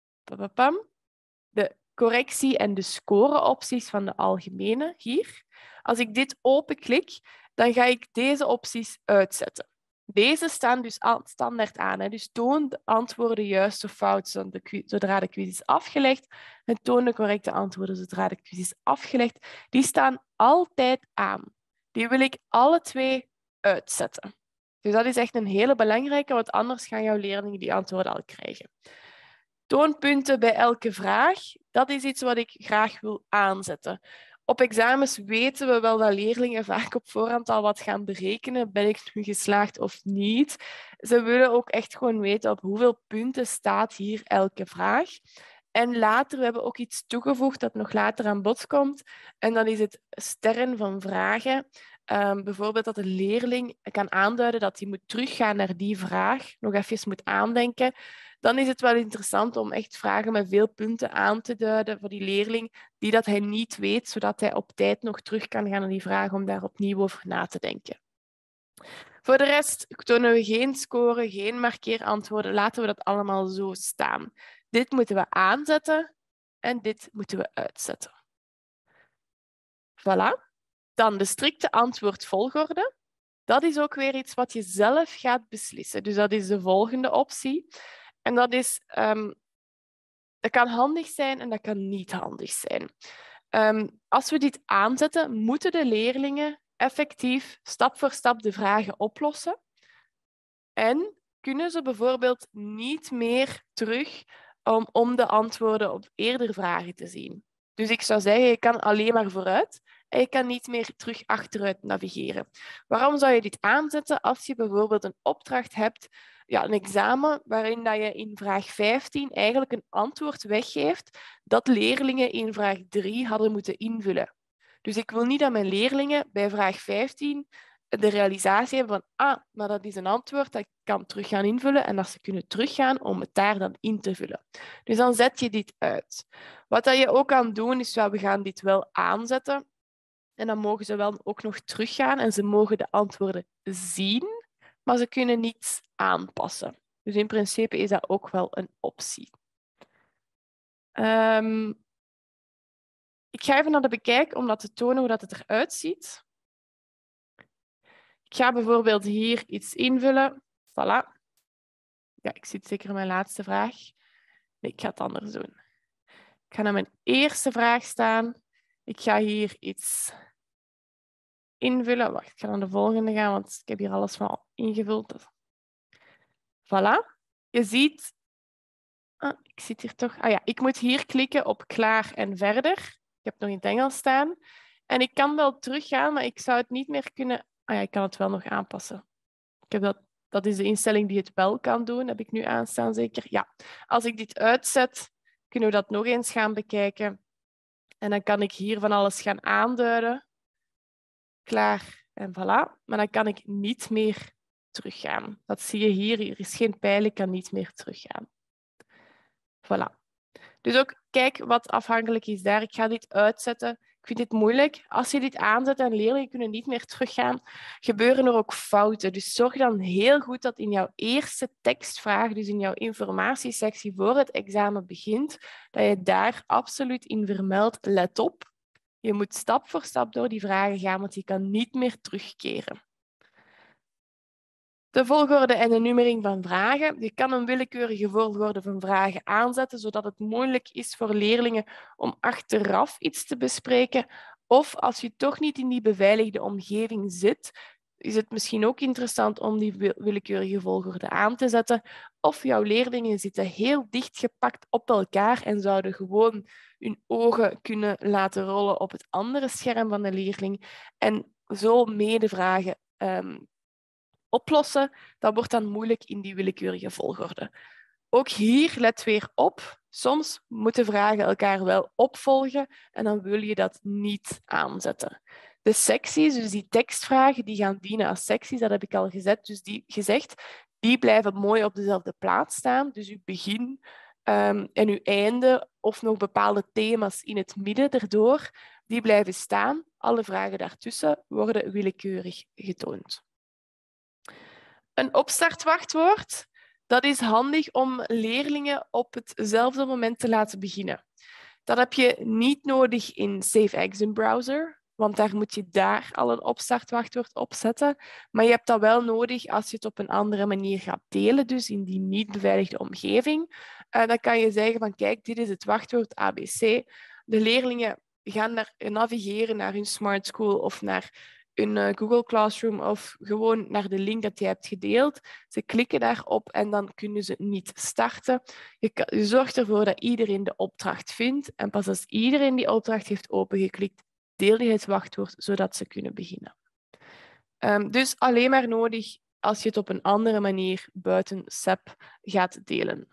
Speaker 1: de correctie- en de score-opties van de algemene hier. Als ik dit openklik, dan ga ik deze opties uitzetten. Deze staan dus standaard aan. Hè. Dus toon de antwoorden juist of fout zodra de quiz is afgelegd. En toon de correcte antwoorden zodra de quiz is afgelegd. Die staan altijd aan. Die wil ik alle twee uitzetten. Dus dat is echt een hele belangrijke, want anders gaan jouw leerlingen die antwoorden al krijgen. Toonpunten bij elke vraag, dat is iets wat ik graag wil aanzetten. Op examens weten we wel dat leerlingen vaak op voorhand al wat gaan berekenen. Ben ik nu geslaagd of niet? Ze willen ook echt gewoon weten op hoeveel punten staat hier elke vraag. En later, we hebben ook iets toegevoegd dat nog later aan bod komt. En dan is het sterren van vragen. Um, bijvoorbeeld dat de leerling kan aanduiden dat hij moet teruggaan naar die vraag, nog even moet aandenken. Dan is het wel interessant om echt vragen met veel punten aan te duiden voor die leerling die dat hij niet weet, zodat hij op tijd nog terug kan gaan naar die vraag om daar opnieuw over na te denken. Voor de rest tonen we geen score, geen markeerantwoorden. Laten we dat allemaal zo staan. Dit moeten we aanzetten en dit moeten we uitzetten. Voilà. Dan de strikte antwoordvolgorde. Dat is ook weer iets wat je zelf gaat beslissen. Dus dat is de volgende optie. En dat is um, Dat kan handig zijn en dat kan niet handig zijn. Um, als we dit aanzetten, moeten de leerlingen effectief stap voor stap de vragen oplossen. En kunnen ze bijvoorbeeld niet meer terug om, om de antwoorden op eerdere vragen te zien. Dus ik zou zeggen, je kan alleen maar vooruit en je kan niet meer terug achteruit navigeren. Waarom zou je dit aanzetten als je bijvoorbeeld een opdracht hebt, ja, een examen, waarin dat je in vraag vijftien eigenlijk een antwoord weggeeft dat leerlingen in vraag drie hadden moeten invullen. Dus ik wil niet dat mijn leerlingen bij vraag vijftien de realisatie hebben van, ah, maar dat is een antwoord dat ik kan terug gaan invullen en dat ze kunnen teruggaan om het daar dan in te vullen. Dus dan zet je dit uit. Wat dat je ook kan doen, is wel, we gaan dit wel aanzetten en dan mogen ze wel ook nog teruggaan en ze mogen de antwoorden zien, maar ze kunnen niets aanpassen. Dus in principe is dat ook wel een optie. Um, ik ga even naar de bekijk om dat te tonen hoe dat het eruit ziet. Ik ga bijvoorbeeld hier iets invullen. Voilà. Ja, ik zit zeker in mijn laatste vraag. Nee, ik ga het anders doen. Ik ga naar mijn eerste vraag staan. Ik ga hier iets invullen. Wacht, ik ga naar de volgende gaan, want ik heb hier alles van al ingevuld. Voilà. Je ziet... Ah, ik zit hier toch... Ah ja, ik moet hier klikken op klaar en verder. Ik heb het nog in het Engels staan. En ik kan wel teruggaan, maar ik zou het niet meer kunnen... Ah ja, ik kan het wel nog aanpassen. Ik heb dat... Dat is de instelling die het wel kan doen. Heb ik nu aanstaan, zeker? Ja. Als ik dit uitzet, kunnen we dat nog eens gaan bekijken. En dan kan ik hier van alles gaan aanduiden. Klaar en voilà. Maar dan kan ik niet meer teruggaan. Dat zie je hier. Hier is geen pijl, ik kan niet meer teruggaan. Voilà. Dus ook kijk wat afhankelijk is daar. Ik ga dit uitzetten. Ik vind dit moeilijk. Als je dit aanzet en leerlingen kunnen niet meer teruggaan, gebeuren er ook fouten. Dus zorg dan heel goed dat in jouw eerste tekstvraag, dus in jouw informatiesectie voor het examen begint, dat je daar absoluut in vermeldt, let op. Je moet stap voor stap door die vragen gaan, want je kan niet meer terugkeren. De volgorde en de nummering van vragen. Je kan een willekeurige volgorde van vragen aanzetten, zodat het moeilijk is voor leerlingen om achteraf iets te bespreken. Of als je toch niet in die beveiligde omgeving zit, is het misschien ook interessant om die willekeurige volgorde aan te zetten. Of jouw leerlingen zitten heel dicht gepakt op elkaar en zouden gewoon hun ogen kunnen laten rollen op het andere scherm van de leerling en zo medevragen um, oplossen, dat wordt dan moeilijk in die willekeurige volgorde. Ook hier, let weer op, soms moeten vragen elkaar wel opvolgen en dan wil je dat niet aanzetten. De secties, dus die tekstvragen, die gaan dienen als secties, dat heb ik al gezet, dus die, gezegd, die blijven mooi op dezelfde plaats staan. Dus uw begin um, en uw einde of nog bepaalde thema's in het midden erdoor, die blijven staan. Alle vragen daartussen worden willekeurig getoond. Een opstartwachtwoord, dat is handig om leerlingen op hetzelfde moment te laten beginnen. Dat heb je niet nodig in SafeExam Browser, want daar moet je daar al een opstartwachtwoord op zetten. Maar je hebt dat wel nodig als je het op een andere manier gaat delen, dus in die niet beveiligde omgeving. Uh, dan kan je zeggen van kijk, dit is het wachtwoord A B C. De leerlingen gaan naar, navigeren naar hun Smart School of naar een uh, Google Classroom of gewoon naar de link dat je hebt gedeeld. Ze klikken daarop en dan kunnen ze niet starten. Je, kan, je zorgt ervoor dat iedereen de opdracht vindt en pas als iedereen die opdracht heeft opengeklikt, deel je het wachtwoord zodat ze kunnen beginnen. Um, dus alleen maar nodig als je het op een andere manier buiten S E P gaat delen.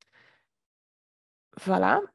Speaker 1: Voilà.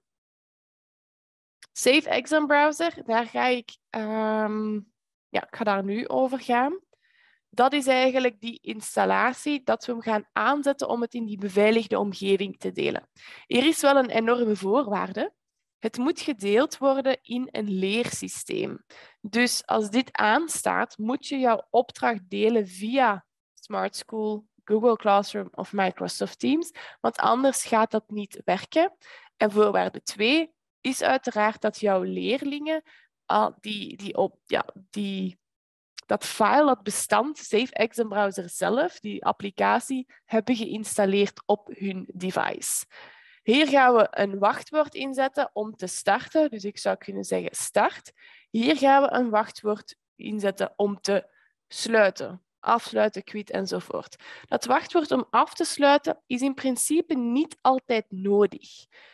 Speaker 1: SafeExam Browser, daar ga ik... Um, Ja, ik ga daar nu over gaan. Dat is eigenlijk die installatie dat we hem gaan aanzetten om het in die beveiligde omgeving te delen. Er is wel een enorme voorwaarde. Het moet gedeeld worden in een leersysteem. Dus als dit aanstaat, moet je jouw opdracht delen via Smart School, Google Classroom of Microsoft Teams, want anders gaat dat niet werken. En voorwaarde twee is uiteraard dat jouw leerlingen Uh, die, die op, ja, die, dat file, dat bestand, SafeExam Browser zelf, die applicatie, hebben geïnstalleerd op hun device. Hier gaan we een wachtwoord inzetten om te starten. Dus ik zou kunnen zeggen start. Hier gaan we een wachtwoord inzetten om te sluiten. Afsluiten, quit enzovoort. Dat wachtwoord om af te sluiten is in principe niet altijd nodig.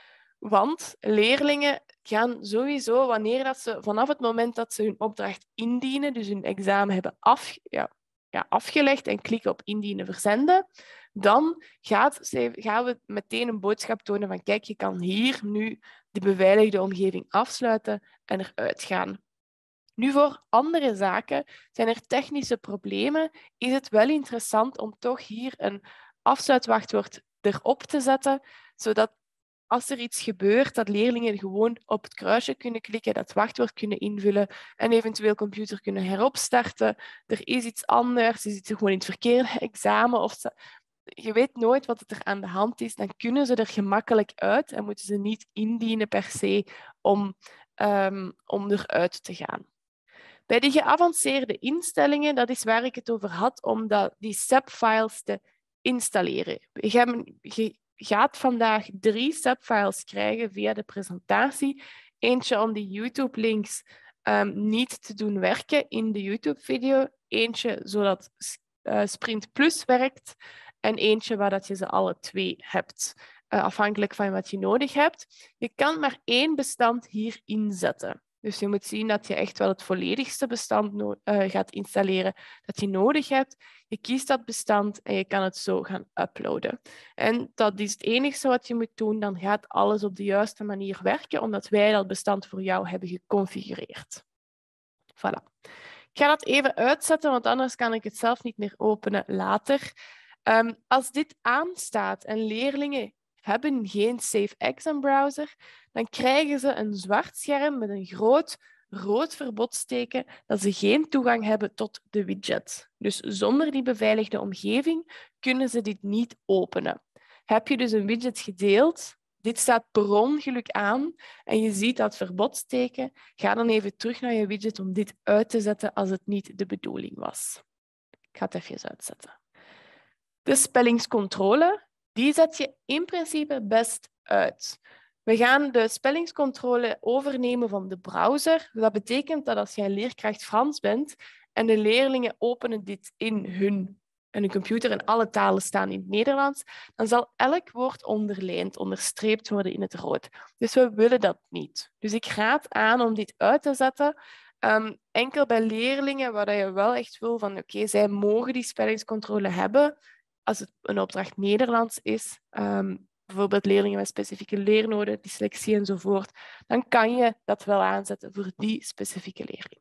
Speaker 1: Want leerlingen gaan sowieso, wanneer dat ze, vanaf het moment dat ze hun opdracht indienen, dus hun examen hebben af, ja, ja, afgelegd en klikken op indienen verzenden, dan gaat, gaan we meteen een boodschap tonen van kijk, je kan hier nu de beveiligde omgeving afsluiten en eruit gaan. Nu, voor andere zaken, zijn er technische problemen, is het wel interessant om toch hier een afsluitwachtwoord erop te zetten, zodat als er iets gebeurt, dat leerlingen gewoon op het kruisje kunnen klikken, dat wachtwoord kunnen invullen en eventueel computer kunnen heropstarten. Er is iets anders, ze zitten gewoon in het verkeerde examen. Of ze... Je weet nooit wat er aan de hand is, dan kunnen ze er gemakkelijk uit en moeten ze niet indienen per se om, um, om eruit te gaan. Bij die geavanceerde instellingen, dat is waar ik het over had, om dat, die S A P-files te installeren. Je gaat vandaag drie S A P-files krijgen via de presentatie. Eentje om die YouTube-links um, niet te doen werken in de YouTube-video. Eentje zodat uh, Sprint Plus werkt. En eentje waar dat je ze alle twee hebt, uh, afhankelijk van wat je nodig hebt. Je kan maar één bestand hier inzetten. Dus je moet zien dat je echt wel het volledigste bestand uh, gaat installeren dat je nodig hebt. Je kiest dat bestand en je kan het zo gaan uploaden. En dat is het enige wat je moet doen. Dan gaat alles op de juiste manier werken, omdat wij dat bestand voor jou hebben geconfigureerd. Voilà. Ik ga dat even uitzetten, want anders kan ik het zelf niet meer openen later. Um, als dit aanstaat en leerlingen hebben geen Safe Exam Browser, dan krijgen ze een zwart scherm met een groot rood verbodsteken dat ze geen toegang hebben tot de widget. Dus zonder die beveiligde omgeving kunnen ze dit niet openen. Heb je dus een widget gedeeld, dit staat per ongeluk aan en je ziet dat verbodsteken, ga dan even terug naar je widget om dit uit te zetten als het niet de bedoeling was. Ik ga het even uitzetten. De spellingscontrole, die zet je in principe best uit. We gaan de spellingscontrole overnemen van de browser. Dat betekent dat als jij leerkracht Frans bent en de leerlingen openen dit in hun, in hun computer en alle talen staan in het Nederlands, dan zal elk woord onderlijnd, onderstreept worden in het rood. Dus we willen dat niet. Dus ik raad aan om dit uit te zetten. Um, enkel bij leerlingen waar je wel echt wil van oké, okay, zij mogen die spellingscontrole hebben. Als het een opdracht Nederlands is, um, bijvoorbeeld leerlingen met specifieke leernoden, dyslexie enzovoort, dan kan je dat wel aanzetten voor die specifieke leerling.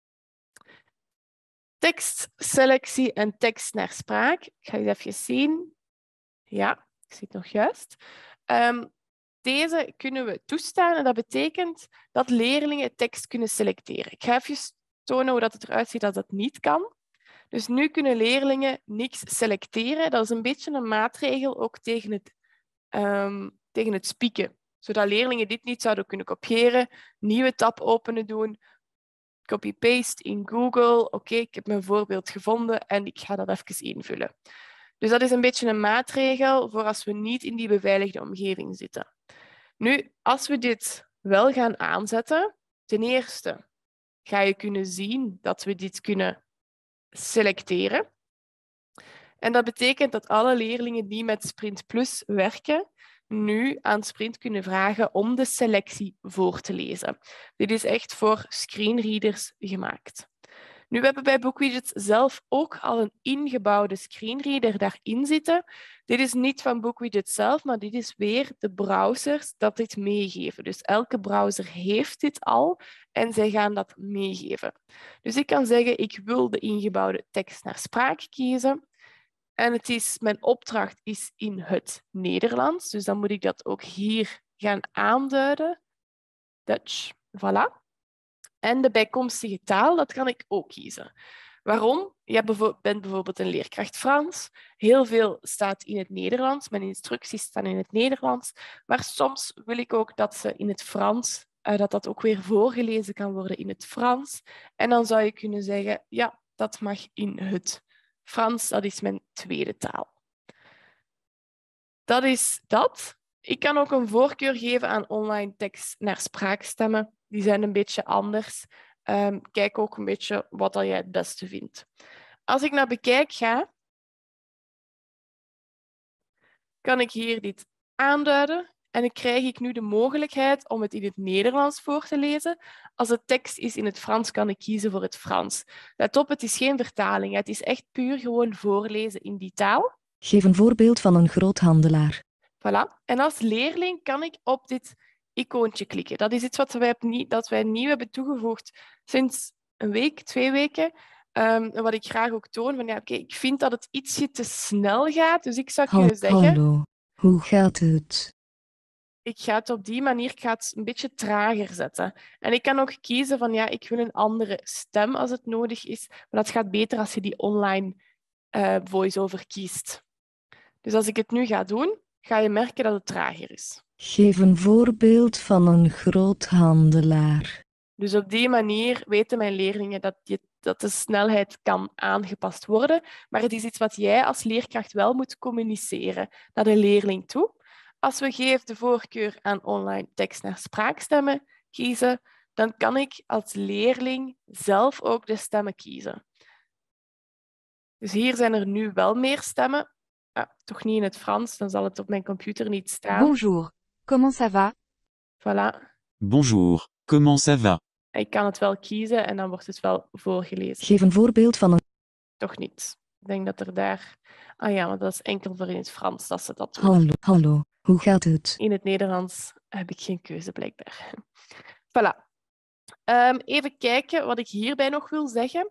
Speaker 1: Tekstselectie en tekst naar spraak. Ik ga je even zien. Ja, ik zie het nog juist. Um, deze kunnen we toestaan en dat betekent dat leerlingen tekst kunnen selecteren. Ik ga even tonen hoe dat het eruit ziet als dat niet kan. Dus nu kunnen leerlingen niks selecteren. Dat is een beetje een maatregel ook tegen het, um, tegen het spieken. Zodat leerlingen dit niet zouden kunnen kopiëren, nieuwe tab openen doen, copy-paste in Google. Oké, okay, ik heb mijn voorbeeld gevonden en ik ga dat even invullen. Dus dat is een beetje een maatregel voor als we niet in die beveiligde omgeving zitten. Nu, als we dit wel gaan aanzetten, ten eerste ga je kunnen zien dat we dit kunnen selecteren. En dat betekent dat alle leerlingen die met Sprint Plus werken, nu aan Sprint kunnen vragen om de selectie voor te lezen. Dit is echt voor screenreaders gemaakt. Nu, we hebben bij BookWidget zelf ook al een ingebouwde screenreader daarin zitten. Dit is niet van BookWidget zelf, maar dit is weer de browsers dat dit meegeven. Dus elke browser heeft dit al en zij gaan dat meegeven. Dus ik kan zeggen, ik wil de ingebouwde tekst naar spraak kiezen. En het is, mijn opdracht is in het Nederlands, dus dan moet ik dat ook hier gaan aanduiden. Dutch, voilà. En de bijkomstige taal, dat kan ik ook kiezen. Waarom? Je bent bijvoorbeeld een leerkracht Frans. Heel veel staat in het Nederlands. Mijn instructies staan in het Nederlands. Maar soms wil ik ook dat ze in het Frans, uh, dat dat ook weer voorgelezen kan worden in het Frans. En dan zou je kunnen zeggen, ja, dat mag in het Frans. Dat is mijn tweede taal. Dat is dat. Ik kan ook een voorkeur geven aan online tekst naar spraakstemmen. Die zijn een beetje anders. Um, kijk ook een beetje wat dat jij het beste vindt. Als ik naar bekijk ga, kan ik hier dit aanduiden en dan krijg ik nu de mogelijkheid om het in het Nederlands voor te lezen. Als de tekst is in het Frans, kan ik kiezen voor het Frans. Let op, het is geen vertaling. Het is echt puur gewoon voorlezen in die taal.
Speaker 2: Geef een voorbeeld van een groothandelaar.
Speaker 1: Voilà. En als leerling kan ik op dit icoontje klikken. Dat is iets wat wij, opnieuw, dat wij nieuw hebben toegevoegd sinds een week, twee weken. Um, en wat ik graag ook toon, van ja, oké, okay, ik vind dat het ietsje te snel gaat, dus ik zou kunnen zeggen...
Speaker 2: Hallo, hoe gaat het?
Speaker 1: Ik ga het op die manier, ik ga het een beetje trager zetten. En ik kan ook kiezen van, ja, ik wil een andere stem als het nodig is, maar dat gaat beter als je die online uh, voice-over kiest. Dus als ik het nu ga doen, ga je merken dat het trager is.
Speaker 2: Geef een voorbeeld van een groothandelaar.
Speaker 1: Dus op die manier weten mijn leerlingen dat, je, dat de snelheid kan aangepast worden, maar het is iets wat jij als leerkracht wel moet communiceren naar de leerling toe. Als we geef de voorkeur aan online tekst naar spraakstemmen kiezen, dan kan ik als leerling zelf ook de stemmen kiezen. Dus hier zijn er nu wel meer stemmen. Ah, toch niet in het Frans, dan zal het op mijn computer niet staan.
Speaker 3: Bonjour, comment ça va?
Speaker 1: Voilà.
Speaker 4: Bonjour, comment ça va?
Speaker 1: Ik kan het wel kiezen en dan wordt het wel voorgelezen.
Speaker 2: Geef een voorbeeld van een...
Speaker 1: Toch niet. Ik denk dat er daar... Ah ja, maar dat is enkel voor in het Frans dat ze dat doen.
Speaker 2: Hallo, hallo, hoe gaat het?
Speaker 1: In het Nederlands heb ik geen keuze, blijkbaar. Voilà. Um, even kijken wat ik hierbij nog wil zeggen.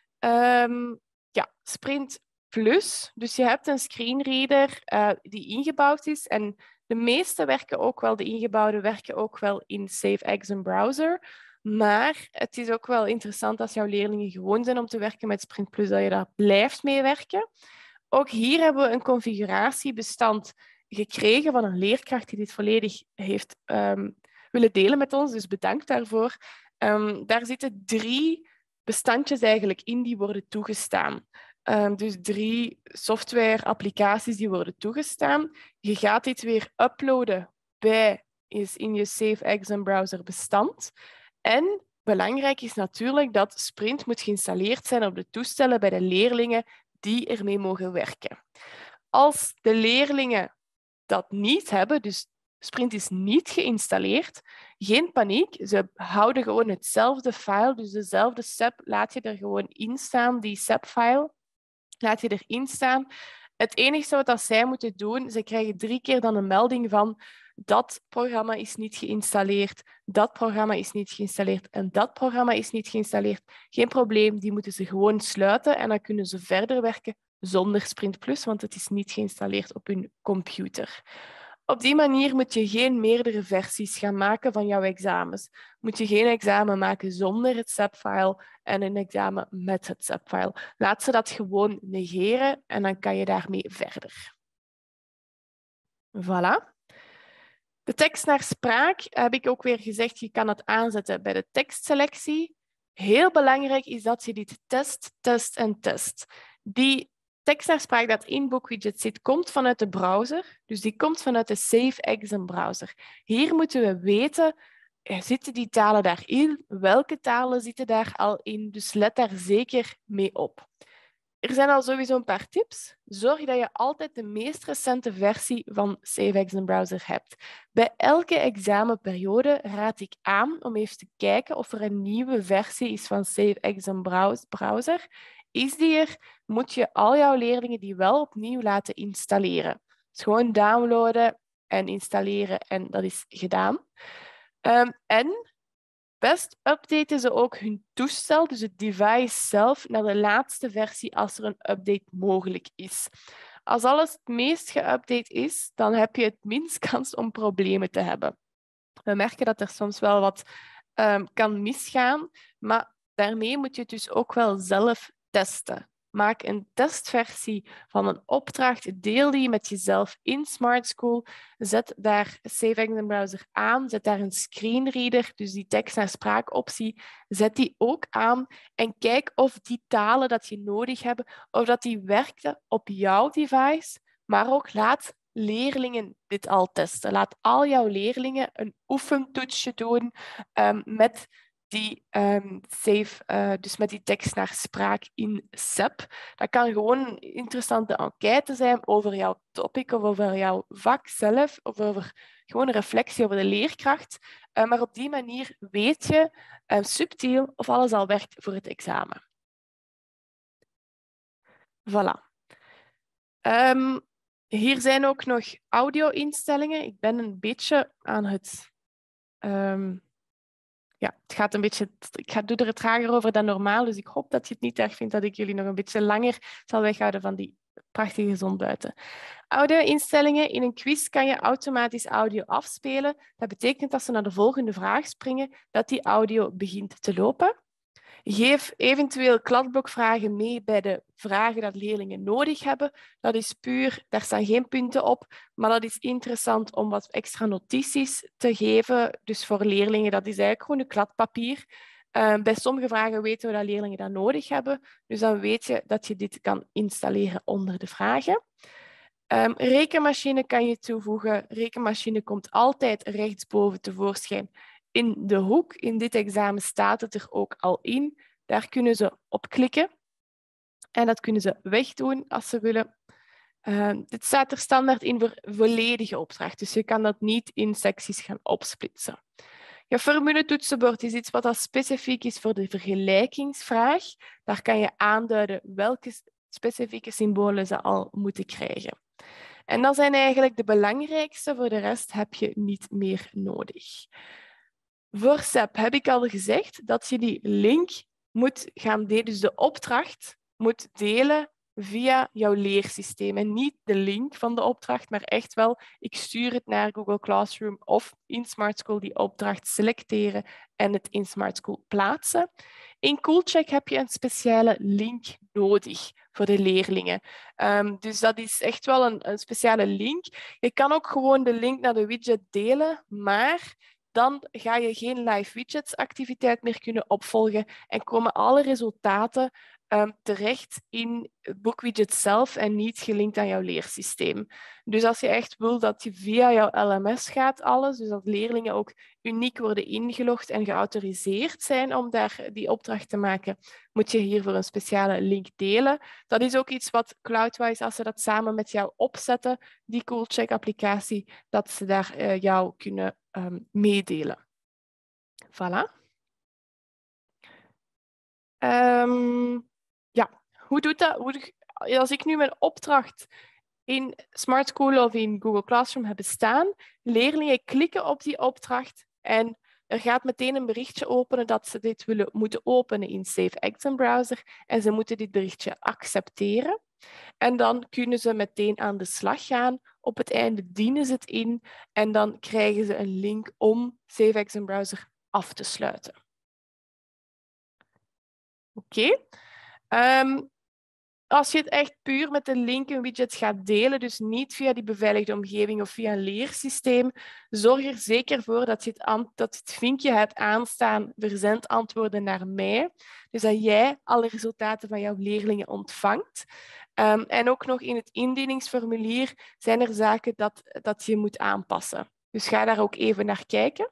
Speaker 1: Um, ja, Sprint Plus. Dus je hebt een screenreader uh, die ingebouwd is. En de meeste werken ook wel, de ingebouwde werken ook wel in SafeExam Browser. Maar het is ook wel interessant als jouw leerlingen gewoon zijn om te werken met Sprint Plus, dat je daar blijft mee werken. Ook hier hebben we een configuratiebestand gekregen van een leerkracht die dit volledig heeft um, willen delen met ons. Dus bedankt daarvoor. Um, daar zitten drie bestandjes eigenlijk in die worden toegestaan. Um, dus drie software-applicaties die worden toegestaan. Je gaat dit weer uploaden bij is in je SafeExam Browser bestand. En belangrijk is natuurlijk dat Sprint moet geïnstalleerd zijn op de toestellen bij de leerlingen die ermee mogen werken. Als de leerlingen dat niet hebben, dus Sprint is niet geïnstalleerd, geen paniek. Ze houden gewoon hetzelfde file, dus dezelfde sep laat je er gewoon in staan, die sep-file laat je erin staan. Het enige wat dat zij moeten doen, ze krijgen drie keer dan een melding van dat programma is niet geïnstalleerd, dat programma is niet geïnstalleerd en dat programma is niet geïnstalleerd. Geen probleem, die moeten ze gewoon sluiten en dan kunnen ze verder werken zonder Sprint Plus, want het is niet geïnstalleerd op hun computer. Op die manier moet je geen meerdere versies gaan maken van jouw examens. Moet je geen examen maken zonder het sep-file en een examen met het sep-file. Laat ze dat gewoon negeren en dan kan je daarmee verder. Voilà. De tekst naar spraak heb ik ook weer gezegd, je kan het aanzetten bij de tekstselectie. Heel belangrijk is dat je dit test, test en test. Die tekst naar spraak dat in BookWidget zit, komt vanuit de browser. Dus die komt vanuit de SafeExam browser. Hier moeten we weten, zitten die talen daarin? Welke talen zitten daar al in? Dus let daar zeker mee op. Er zijn al sowieso een paar tips. Zorg dat je altijd de meest recente versie van SafeExam Browser hebt. Bij elke examenperiode raad ik aan om even te kijken of er een nieuwe versie is van SafeExam Browser. Is die er, moet je al jouw leerlingen die wel opnieuw laten installeren. Dus gewoon downloaden en installeren en dat is gedaan. Um, en best updaten ze ook hun toestel, dus het device zelf, naar de laatste versie als er een update mogelijk is. Als alles het meest geüpdate is, dan heb je het minst kans om problemen te hebben. We merken dat er soms wel wat um, kan misgaan, maar daarmee moet je het dus ook wel zelf testen. Maak een testversie van een opdracht, deel die met jezelf in Smart School, zet daar SafeExam Browser aan, zet daar een screenreader, dus die tekst naar spraakoptie, zet die ook aan en kijk of die talen dat je nodig hebt, of dat die werkten op jouw device, maar ook laat leerlingen dit al testen. Laat al jouw leerlingen een oefentoetsje doen um, met die um, save, uh, dus met die tekst naar spraak in S E P. Dat kan gewoon een interessante enquête zijn over jouw topic of over jouw vak zelf of over gewoon een reflectie over de leerkracht. Uh, maar op die manier weet je uh, subtiel of alles al werkt voor het examen. Voilà. Um, hier zijn ook nog audio-instellingen. Ik ben een beetje aan het... Um, ja, het gaat een beetje... Ik ga, doe er trager over dan normaal, dus ik hoop dat je het niet erg vindt dat ik jullie nog een beetje langer zal weghouden van die prachtige zon buiten. Audio-instellingen. In een quiz kan je automatisch audio afspelen. Dat betekent dat ze naar de volgende vraag springen, dat die audio begint te lopen. Geef eventueel kladblokvragen mee bij de vragen dat leerlingen nodig hebben. Dat is puur, daar staan geen punten op, maar dat is interessant om wat extra notities te geven. Dus voor leerlingen, dat is eigenlijk gewoon een kladpapier. Uh, bij sommige vragen weten we dat leerlingen dat nodig hebben. Dus dan weet je dat je dit kan installeren onder de vragen. Um, rekenmachine kan je toevoegen. Rekenmachine komt altijd rechtsboven tevoorschijn in de hoek. In dit examen staat het er ook al in. Daar kunnen ze op klikken. En dat kunnen ze wegdoen als ze willen. Uh, dit staat er standaard in voor volledige opdracht. Dus je kan dat niet in secties gaan opsplitsen. Je formuletoetsenbord is iets wat al specifiek is voor de vergelijkingsvraag. Daar kan je aanduiden welke specifieke symbolen ze al moeten krijgen. En dat zijn eigenlijk de belangrijkste. Voor de rest heb je niet meer nodig. Voor S E P heb ik al gezegd dat je die link moet gaan delen. Dus de opdracht moet delen via jouw leersysteem. En niet de link van de opdracht, maar echt wel, ik stuur het naar Google Classroom of in Smart School die opdracht selecteren en het in Smart School plaatsen. In Coolcheck heb je een speciale link nodig voor de leerlingen. Um, dus dat is echt wel een, een speciale link. Je kan ook gewoon de link naar de widget delen, maar dan ga je geen live widgets activiteit meer kunnen opvolgen en komen alle resultaten um, terecht in het boekwidget zelf en niet gelinkt aan jouw leersysteem. Dus als je echt wil dat je via jouw L M S gaat alles, dus dat leerlingen ook uniek worden ingelogd en geautoriseerd zijn om daar die opdracht te maken, moet je hiervoor een speciale link delen. Dat is ook iets wat Cloudwise, als ze dat samen met jou opzetten, die Coolcheck-applicatie, dat ze daar uh, jou kunnen um, meedelen. Voilà. Um, ja, hoe doet dat? Hoe, als ik nu mijn opdracht in Smart School of in Google Classroom heb staan, leerlingen klikken op die opdracht en er gaat meteen een berichtje openen dat ze dit willen moeten openen in Safe Exam Browser en ze moeten dit berichtje accepteren. En dan kunnen ze meteen aan de slag gaan. Op het einde dienen ze het in en dan krijgen ze een link om Safe Exam Browser af te sluiten. Oké. Okay. Um, als je het echt puur met de link en widget gaat delen, dus niet via die beveiligde omgeving of via een leersysteem, zorg er zeker voor dat je het, aan, dat je het vinkje hebt aanstaan, verzend antwoorden naar mij. Dus dat jij alle resultaten van jouw leerlingen ontvangt. Um, en ook nog in het indieningsformulier zijn er zaken dat, dat je moet aanpassen. Dus ga daar ook even naar kijken.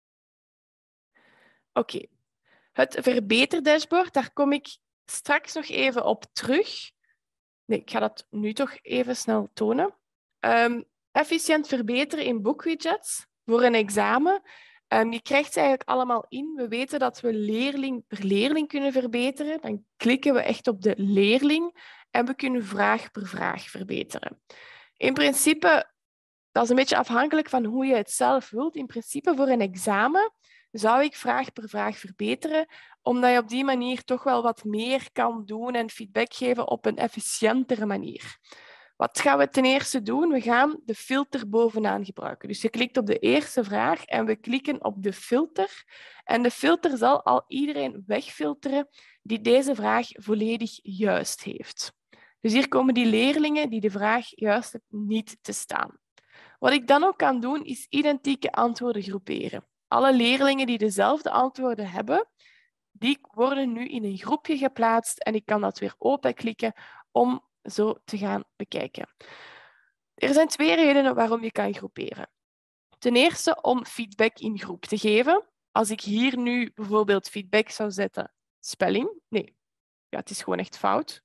Speaker 1: Oké. Okay. Het verbeterdashboard, daar kom ik straks nog even op terug. Nee, ik ga dat nu toch even snel tonen. Um, efficiënt verbeteren in boekwidgets voor een examen. Um, je krijgt ze eigenlijk allemaal in. We weten dat we leerling per leerling kunnen verbeteren. Dan klikken we echt op de leerling en we kunnen vraag per vraag verbeteren. In principe, dat is een beetje afhankelijk van hoe je het zelf wilt. In principe voor een examen zou ik vraag per vraag verbeteren, omdat je op die manier toch wel wat meer kan doen en feedback geven op een efficiëntere manier. Wat gaan we ten eerste doen? We gaan de filter bovenaan gebruiken. Dus je klikt op de eerste vraag en we klikken op de filter. En de filter zal al iedereen wegfilteren die deze vraag volledig juist heeft. Dus hier komen die leerlingen die de vraag juist hebben niet te staan. Wat ik dan ook kan doen, is identieke antwoorden groeperen. Alle leerlingen die dezelfde antwoorden hebben, die worden nu in een groepje geplaatst en ik kan dat weer openklikken om zo te gaan bekijken. Er zijn twee redenen waarom je kan groeperen. Ten eerste om feedback in groep te geven. Als ik hier nu bijvoorbeeld feedback zou zetten, spelling, nee, ja, het is gewoon echt fout,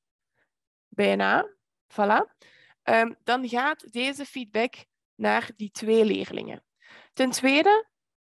Speaker 1: bijna, voilà, um, dan gaat deze feedback naar die twee leerlingen. Ten tweede,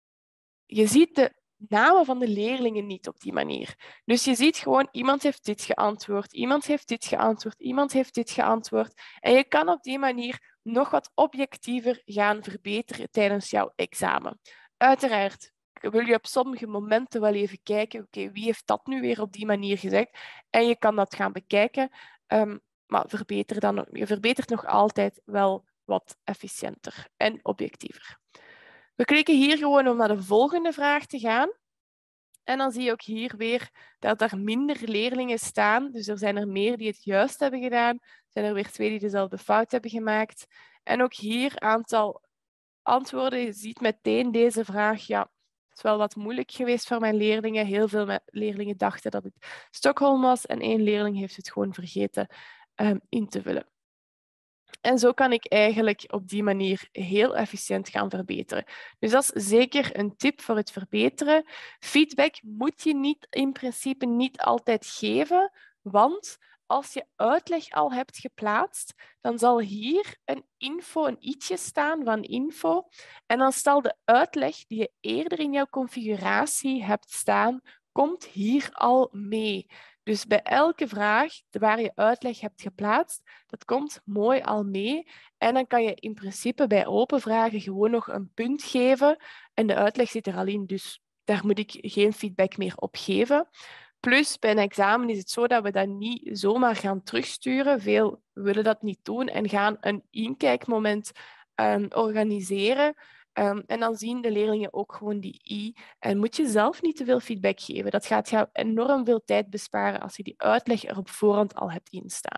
Speaker 1: je ziet de namen van de leerlingen niet op die manier. Dus je ziet gewoon, iemand heeft dit geantwoord, iemand heeft dit geantwoord, iemand heeft dit geantwoord. En je kan op die manier nog wat objectiever gaan verbeteren tijdens jouw examen. Uiteraard wil je op sommige momenten wel even kijken, oké, okay, wie heeft dat nu weer op die manier gezegd? En je kan dat gaan bekijken, um, maar verbeter dan, je verbetert nog altijd wel wat efficiënter en objectiever. We klikken hier gewoon om naar de volgende vraag te gaan. En dan zie je ook hier weer dat er minder leerlingen staan. Dus er zijn er meer die het juist hebben gedaan. Er zijn er weer twee die dezelfde fout hebben gemaakt. En ook hier aantal antwoorden. Je ziet meteen deze vraag. Ja, het is wel wat moeilijk geweest voor mijn leerlingen. Heel veel leerlingen dachten dat het Stockholm was. En één leerling heeft het gewoon vergeten um, in te vullen. En zo kan ik eigenlijk op die manier heel efficiënt gaan verbeteren. Dus dat is zeker een tip voor het verbeteren. Feedback moet je niet, in principe niet altijd geven, want als je uitleg al hebt geplaatst, dan zal hier een info, een i'tje staan van info. En dan zal de uitleg die je eerder in jouw configuratie hebt staan, komt hier al mee. Dus bij elke vraag waar je uitleg hebt geplaatst, dat komt mooi al mee. En dan kan je in principe bij open vragen gewoon nog een punt geven. En de uitleg zit er al in, dus daar moet ik geen feedback meer op geven. Plus, bij een examen is het zo dat we dat niet zomaar gaan terugsturen. Veel willen dat niet doen en gaan een inkijkmoment um, organiseren. Um, en dan zien de leerlingen ook gewoon die i. En moet je zelf niet te veel feedback geven. Dat gaat jou enorm veel tijd besparen als je die uitleg er op voorhand al hebt instaan.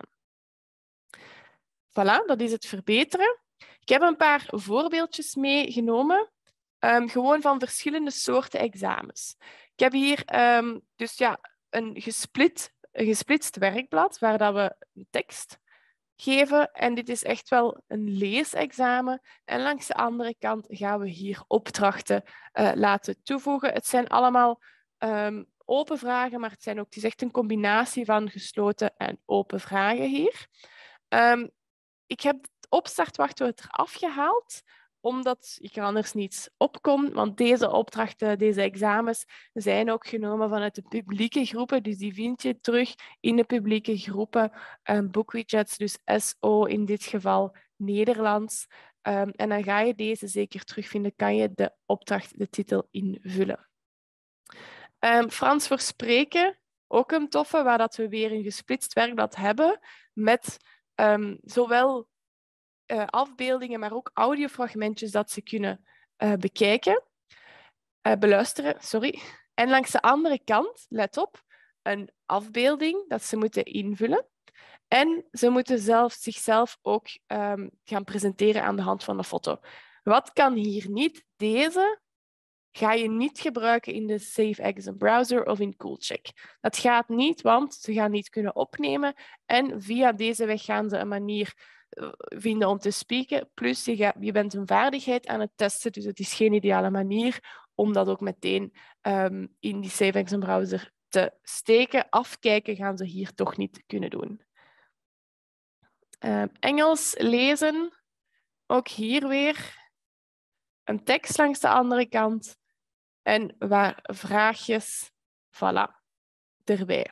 Speaker 1: Voilà, dat is het verbeteren. Ik heb een paar voorbeeldjes meegenomen. Um, gewoon van verschillende soorten examens. Ik heb hier um, dus ja, een, gesplit, een gesplitst werkblad waar dat we een tekst geven. En dit is echt wel een leesexamen. En langs de andere kant gaan we hier opdrachten uh, laten toevoegen. Het zijn allemaal um, open vragen, maar het, zijn ook, het is echt een combinatie van gesloten en open vragen hier. Um, ik heb het opstartwachtwoord eraf gehaald, omdat ik er anders niet opkom. Want deze opdrachten, deze examens, zijn ook genomen vanuit de publieke groepen. Dus die vind je terug in de publieke groepen. Um, boekwidgets, dus S O in dit geval Nederlands. Um, en dan ga je deze zeker terugvinden. Kan je de opdracht, de titel invullen. Um, Frans voor spreken, ook een toffe, waar dat we weer een gesplitst werkblad hebben met um, zowel Uh, afbeeldingen, maar ook audiofragmentjes dat ze kunnen uh, bekijken, uh, beluisteren. Sorry. En langs de andere kant, let op, een afbeelding dat ze moeten invullen. En ze moeten zelf, zichzelf ook um, gaan presenteren aan de hand van een foto. Wat kan hier niet? Deze ga je niet gebruiken in de Safe Exam Browser of in Coolcheck. Dat gaat niet, want ze gaan niet kunnen opnemen. En via deze weg gaan ze een manier vinden om te spreken. Plus je, gaat, je bent een vaardigheid aan het testen, dus het is geen ideale manier om dat ook meteen um, in die Safe Exam Browser te steken. Afkijken gaan ze hier toch niet kunnen doen. Uh, Engels lezen, ook hier weer een tekst langs de andere kant en waar vraagjes, voilà, erbij.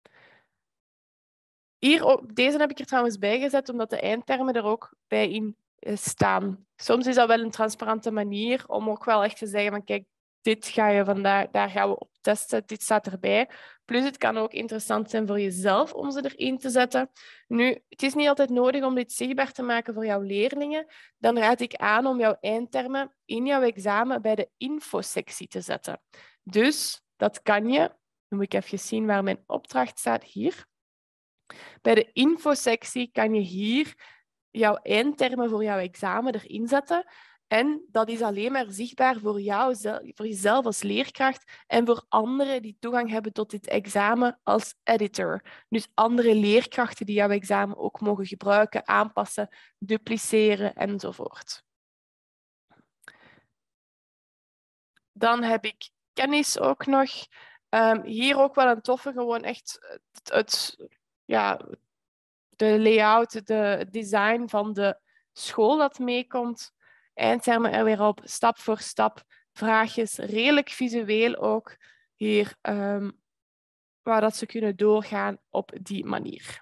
Speaker 1: Hier ook, deze heb ik er trouwens bij gezet, omdat de eindtermen er ook bij in staan. Soms is dat wel een transparante manier om ook wel echt te zeggen van kijk, dit ga je vandaag, daar gaan we op testen, dit staat erbij. Plus het kan ook interessant zijn voor jezelf om ze erin te zetten. Nu, het is niet altijd nodig om dit zichtbaar te maken voor jouw leerlingen. Dan raad ik aan om jouw eindtermen in jouw examen bij de infosectie te zetten. Dus dat kan je. Nu moet ik even zien waar mijn opdracht staat. Hier. Bij de infosectie kan je hier jouw eindtermen voor jouw examen erin zetten. En dat is alleen maar zichtbaar voor jou, voor jezelf als leerkracht en voor anderen die toegang hebben tot dit examen als editor. Dus andere leerkrachten die jouw examen ook mogen gebruiken, aanpassen, dupliceren enzovoort. Dan heb ik kennis ook nog. Um, hier ook wel een toffe, gewoon echt het, het, ja, de layout, de, het design van de school dat meekomt. Eindtermen er weer op, stap voor stap, vraagjes, redelijk visueel ook hier, um, waar dat ze kunnen doorgaan op die manier.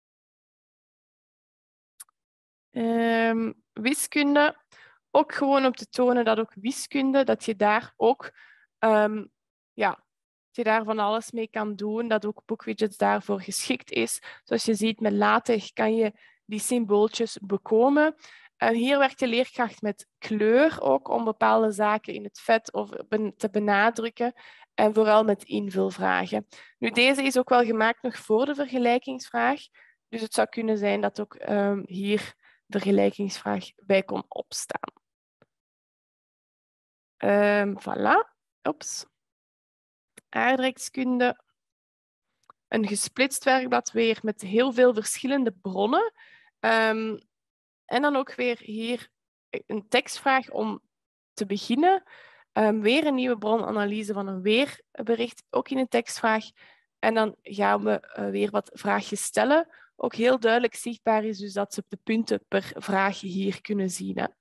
Speaker 1: Um, wiskunde, ook gewoon om te tonen dat ook wiskunde, dat je daar ook, um, ja, dat je daar van alles mee kan doen, dat ook boekwidgets daarvoor geschikt is. Zoals je ziet, met LaTeX kan je die symbooltjes bekomen. Uh, hier werkt de leerkracht met kleur ook om bepaalde zaken in het vet of te benadrukken. En vooral met invulvragen. Nu, deze is ook wel gemaakt nog voor de vergelijkingsvraag. Dus het zou kunnen zijn dat ook um, hier de vergelijkingsvraag bij kon opstaan. Um, voilà. Ops. Aardrijkskunde. Een gesplitst werkblad weer met heel veel verschillende bronnen. Um, en dan ook weer hier een tekstvraag om te beginnen. Um, weer een nieuwe bronanalyse van een weerbericht, ook in een tekstvraag. En dan gaan we uh, weer wat vraagjes stellen. Ook heel duidelijk zichtbaar is dus dat ze de punten per vraag hier kunnen zien. Hè.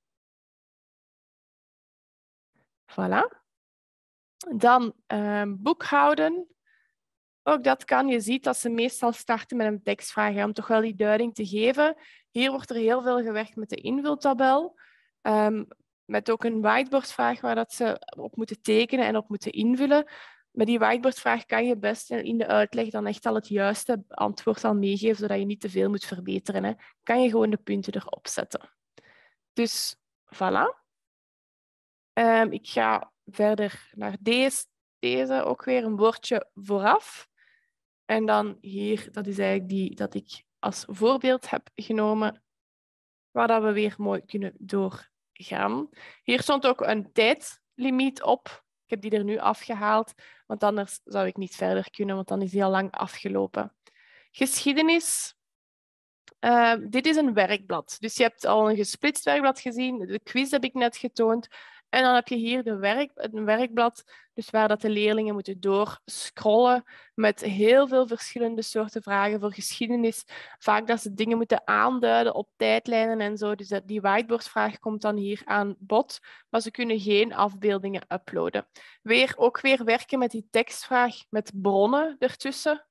Speaker 1: Voilà. Dan um, boekhouden. Ook dat kan. Je ziet dat ze meestal starten met een tekstvraag om toch wel die duiding te geven. Hier wordt er heel veel gewerkt met de invultabel. Um, met ook een whiteboardvraag waar dat ze op moeten tekenen en op moeten invullen. Met die whiteboardvraag kan je best in de uitleg dan echt al het juiste antwoord al meegeven, zodat je niet te veel moet verbeteren. Hè. Kan je gewoon de punten erop zetten. Dus voilà. Um, ik ga verder naar deze. Deze ook weer een woordje vooraf. En dan hier, dat is eigenlijk die dat ik als voorbeeld heb genomen, waar dat we weer mooi kunnen doorgaan. Hier stond ook een tijdlimiet op. Ik heb die er nu afgehaald, want anders zou ik niet verder kunnen, want dan is die al lang afgelopen. Geschiedenis. Uh, dit is een werkblad. Dus je hebt al een gesplitst werkblad gezien. De quiz heb ik net getoond. En dan heb je hier de werk, een werkblad, dus waar dat de leerlingen moeten doorscrollen met heel veel verschillende soorten vragen voor geschiedenis. Vaak dat ze dingen moeten aanduiden op tijdlijnen en zo. Dus dat die whiteboardvraag komt dan hier aan bod, maar ze kunnen geen afbeeldingen uploaden. Weer, ook weer werken met die tekstvraag met bronnen ertussen.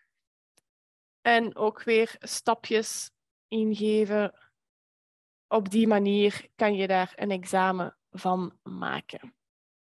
Speaker 1: En ook weer stapjes ingeven. Op die manier kan je daar een examen van maken.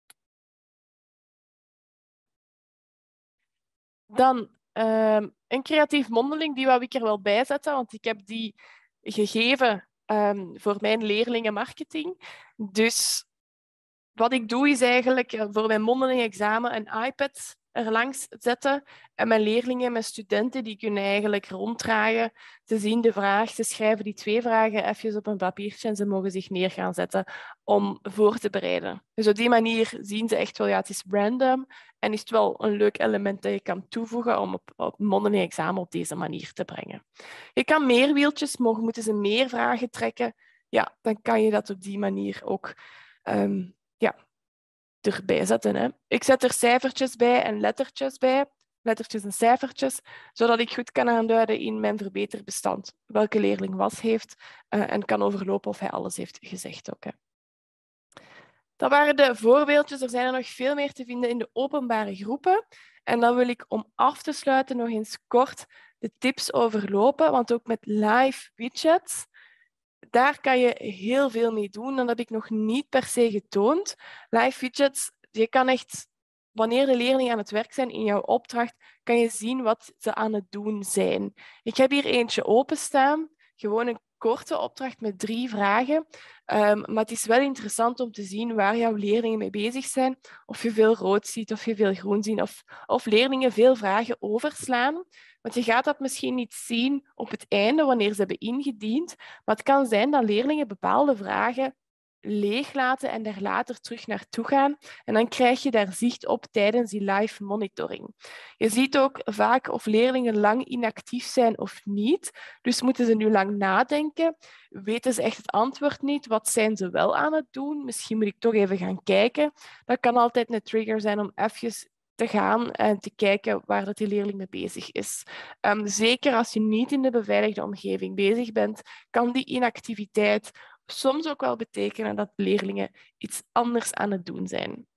Speaker 1: Dan um, een creatief mondeling, die wou ik er wel bij zetten, want ik heb die gegeven um, voor mijn leerlingen marketing. Dus wat ik doe is eigenlijk voor mijn mondeling examen een iPad er langs zetten en mijn leerlingen, mijn studenten, die kunnen eigenlijk ronddraaien. Ze zien de vraag, ze schrijven die twee vragen even op een papiertje en ze mogen zich neer gaan zetten om voor te bereiden. Dus op die manier zien ze echt wel, ja, het is random en is het wel een leuk element dat je kan toevoegen om op, op mondeling examen op deze manier te brengen. Je kan meer wieltjes, mogen, moeten ze meer vragen trekken, ja, dan kan je dat op die manier ook um, ja, erbij zetten. Hè. Ik zet er cijfertjes bij en lettertjes bij, lettertjes en cijfertjes, zodat ik goed kan aanduiden in mijn verbeterbestand welke leerling was heeft uh, en kan overlopen of hij alles heeft gezegd ook. Hè. Dat waren de voorbeeldjes. Er zijn er nog veel meer te vinden in de openbare groepen. En dan wil ik om af te sluiten nog eens kort de tips overlopen, want ook met live widgets, daar kan je heel veel mee doen. Dat heb ik nog niet per se getoond. Live widgets, je kan echt, wanneer de leerlingen aan het werk zijn in jouw opdracht, kan je zien wat ze aan het doen zijn. Ik heb hier eentje openstaan. Gewoon een korte opdracht met drie vragen. Um, maar het is wel interessant om te zien waar jouw leerlingen mee bezig zijn. Of je veel rood ziet, of je veel groen ziet, of, of leerlingen veel vragen overslaan. Want je gaat dat misschien niet zien op het einde wanneer ze hebben ingediend. Maar het kan zijn dat leerlingen bepaalde vragen leeg laten en daar later terug naartoe gaan. En dan krijg je daar zicht op tijdens die live monitoring. Je ziet ook vaak of leerlingen lang inactief zijn of niet. Dus moeten ze nu lang nadenken? Weten ze echt het antwoord niet? Wat zijn ze wel aan het doen? Misschien moet ik toch even gaan kijken. Dat kan altijd een trigger zijn om even te gaan en te kijken waar dat die leerling mee bezig is. Um, zeker als je niet in de beveiligde omgeving bezig bent, kan die inactiviteit soms ook wel betekenen dat leerlingen iets anders aan het doen zijn.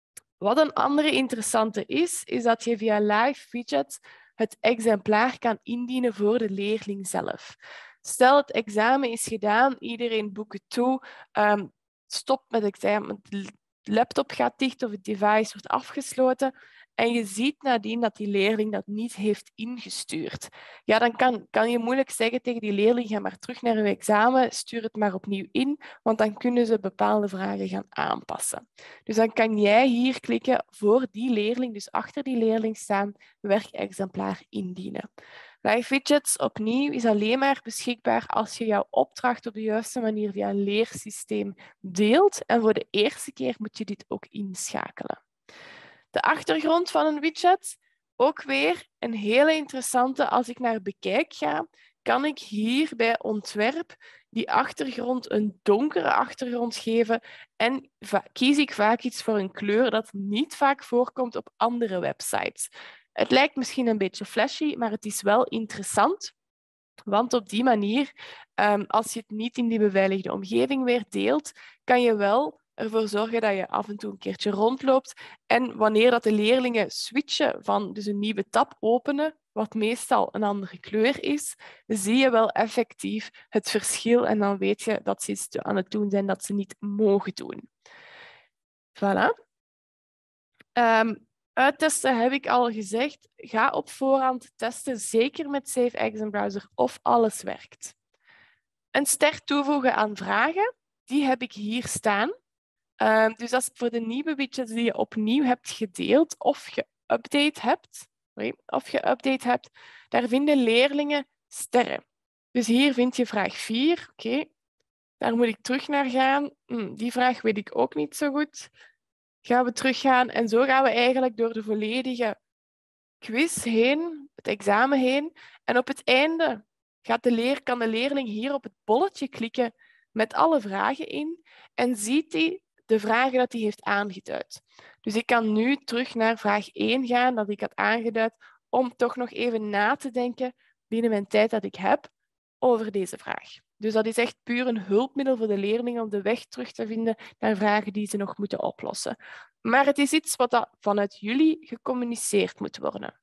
Speaker 1: Wat een andere interessante is, is dat je via Live Widget het exemplaar kan indienen voor de leerling zelf. Stel, het examen is gedaan, iedereen boekt het toe, um, stop met het examen, de laptop gaat dicht of het device wordt afgesloten en je ziet nadien dat die leerling dat niet heeft ingestuurd. Ja, dan kan, kan je moeilijk zeggen tegen die leerling, ga maar terug naar je examen, stuur het maar opnieuw in, want dan kunnen ze bepaalde vragen gaan aanpassen. Dus dan kan jij hier klikken voor die leerling, dus achter die leerling staan, werkexemplaar indienen. Live Widgets opnieuw is alleen maar beschikbaar als je jouw opdracht op de juiste manier via een leersysteem deelt. En voor de eerste keer moet je dit ook inschakelen. De achtergrond van een widget, ook weer een hele interessante. Als ik naar bekijk ga, kan ik hier bij ontwerp die achtergrond een donkere achtergrond geven en kies ik vaak iets voor een kleur dat niet vaak voorkomt op andere websites. Het lijkt misschien een beetje flashy, maar het is wel interessant. Want op die manier, um, als je het niet in die beveiligde omgeving weer deelt, kan je wel ervoor zorgen dat je af en toe een keertje rondloopt. En wanneer dat de leerlingen switchen van dus een nieuwe tab openen, wat meestal een andere kleur is, zie je wel effectief het verschil. En dan weet je dat ze iets aan het doen zijn dat ze niet mogen doen. Voilà. Um, Uittesten heb ik al gezegd. Ga op voorhand testen, zeker met Safe Exam Browser, of alles werkt. Een ster toevoegen aan vragen, die heb ik hier staan. Uh, dus dat is voor de nieuwe widgets die je opnieuw hebt gedeeld of geüpdate hebt, sorry, of geüpdate hebt, daar vinden leerlingen sterren. Dus hier vind je vraag vier. Oké, okay. Daar moet ik terug naar gaan. Hm, die vraag weet ik ook niet zo goed. Gaan we teruggaan en zo gaan we eigenlijk door de volledige quiz heen, het examen heen. En op het einde gaat de leer, kan de leerling hier op het bolletje klikken met alle vragen in en ziet hij de vragen dat hij heeft aangeduid. Dus ik kan nu terug naar vraag één gaan, dat ik had aangeduid, om toch nog even na te denken binnen mijn tijd dat ik heb over deze vraag. Dus dat is echt puur een hulpmiddel voor de leerlingen om de weg terug te vinden naar vragen die ze nog moeten oplossen. Maar het is iets wat dat vanuit jullie gecommuniceerd moet worden.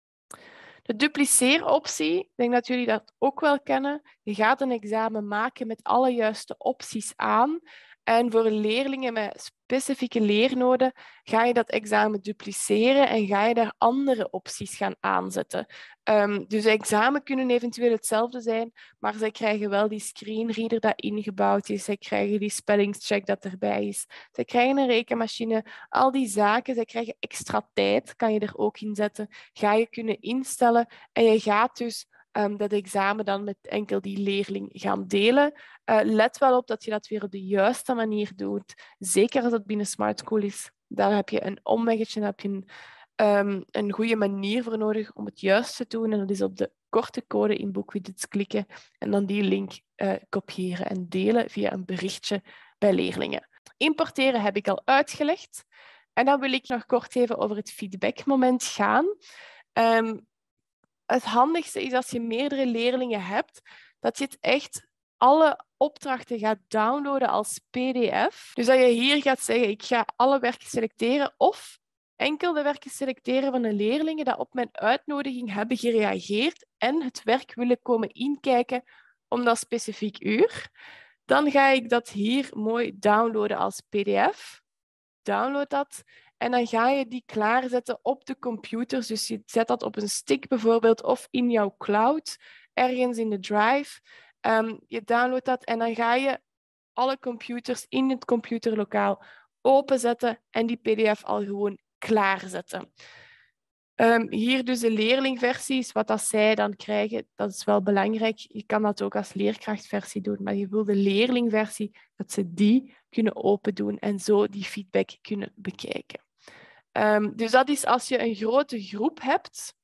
Speaker 1: De dupliceeroptie, ik denk dat jullie dat ook wel kennen. Je gaat een examen maken met alle juiste opties aan. En voor leerlingen met specifieke leernoden ga je dat examen dupliceren en ga je daar andere opties gaan aanzetten. Um, dus de examen kunnen eventueel hetzelfde zijn, maar zij krijgen wel die screenreader dat ingebouwd is. Zij krijgen die spellingscheck dat erbij is. Zij krijgen een rekenmachine. Al die zaken, zij krijgen extra tijd, kan je er ook in zetten. Ga je kunnen instellen en je gaat dus Um, dat examen dan met enkel die leerling gaan delen. Uh, let wel op dat je dat weer op de juiste manier doet. Zeker als het binnen Smart School is. Daar heb je een omweggetje, daar heb je een, um, een goede manier voor nodig om het juist te doen. En dat is op de korte code in Bookwidgets klikken en dan die link uh, kopiëren en delen via een berichtje bij leerlingen. Importeren heb ik al uitgelegd. En dan wil ik nog kort even over het feedbackmoment gaan. Um, Het handigste is als je meerdere leerlingen hebt, dat je het echt alle opdrachten gaat downloaden als P D F. Dus dat je hier gaat zeggen, ik ga alle werken selecteren of enkel de werken selecteren van de leerlingen die op mijn uitnodiging hebben gereageerd en het werk willen komen inkijken om dat specifiek uur. Dan ga ik dat hier mooi downloaden als P D F. Download dat. En dan ga je die klaarzetten op de computers. Dus je zet dat op een stick bijvoorbeeld of in jouw cloud, ergens in de drive. Um, je downloadt dat en dan ga je alle computers in het computerlokaal openzetten en die P D F al gewoon klaarzetten. Um, hier dus de leerlingversies, wat dat zij dan krijgen, dat is wel belangrijk. Je kan dat ook als leerkrachtversie doen, maar je wil de leerlingversie, dat ze die kunnen open doen en zo die feedback kunnen bekijken. Um, dus dat is als je een grote groep hebt,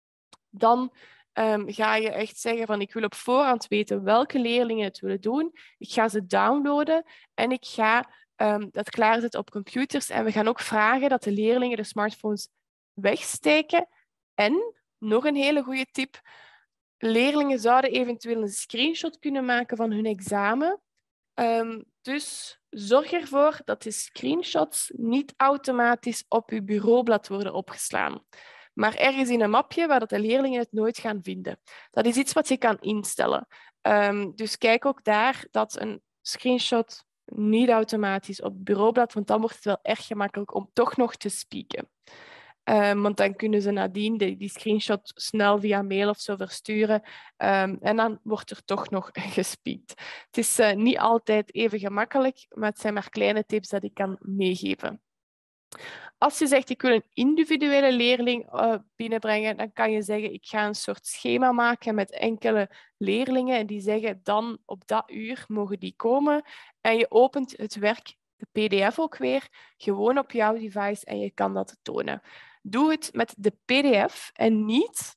Speaker 1: dan um, ga je echt zeggen van ik wil op voorhand weten welke leerlingen het willen doen. Ik ga ze downloaden en ik ga um, dat klaarzetten op computers. En we gaan ook vragen dat de leerlingen de smartphones wegsteken. En, nog een hele goede tip, leerlingen zouden eventueel een screenshot kunnen maken van hun examen. Um, dus zorg ervoor dat de screenshots niet automatisch op je bureaublad worden opgeslagen, maar ergens in een mapje waar dat de leerlingen het nooit gaan vinden. Dat is iets wat je kan instellen. Um, dus kijk ook daar dat een screenshot niet automatisch op het bureaublad, want dan wordt het wel erg gemakkelijk om toch nog te spieken. Um, want dan kunnen ze nadien die, die screenshot snel via mail of zo versturen. Um, en dan wordt er toch nog gespiekt. Het is uh, niet altijd even gemakkelijk, maar het zijn maar kleine tips dat ik kan meegeven. Als je zegt, ik wil een individuele leerling uh, binnenbrengen, dan kan je zeggen, ik ga een soort schema maken met enkele leerlingen en die zeggen, dan op dat uur mogen die komen. En je opent het werk, de P D F ook weer, gewoon op jouw device en je kan dat tonen. Doe het met de P D F en niet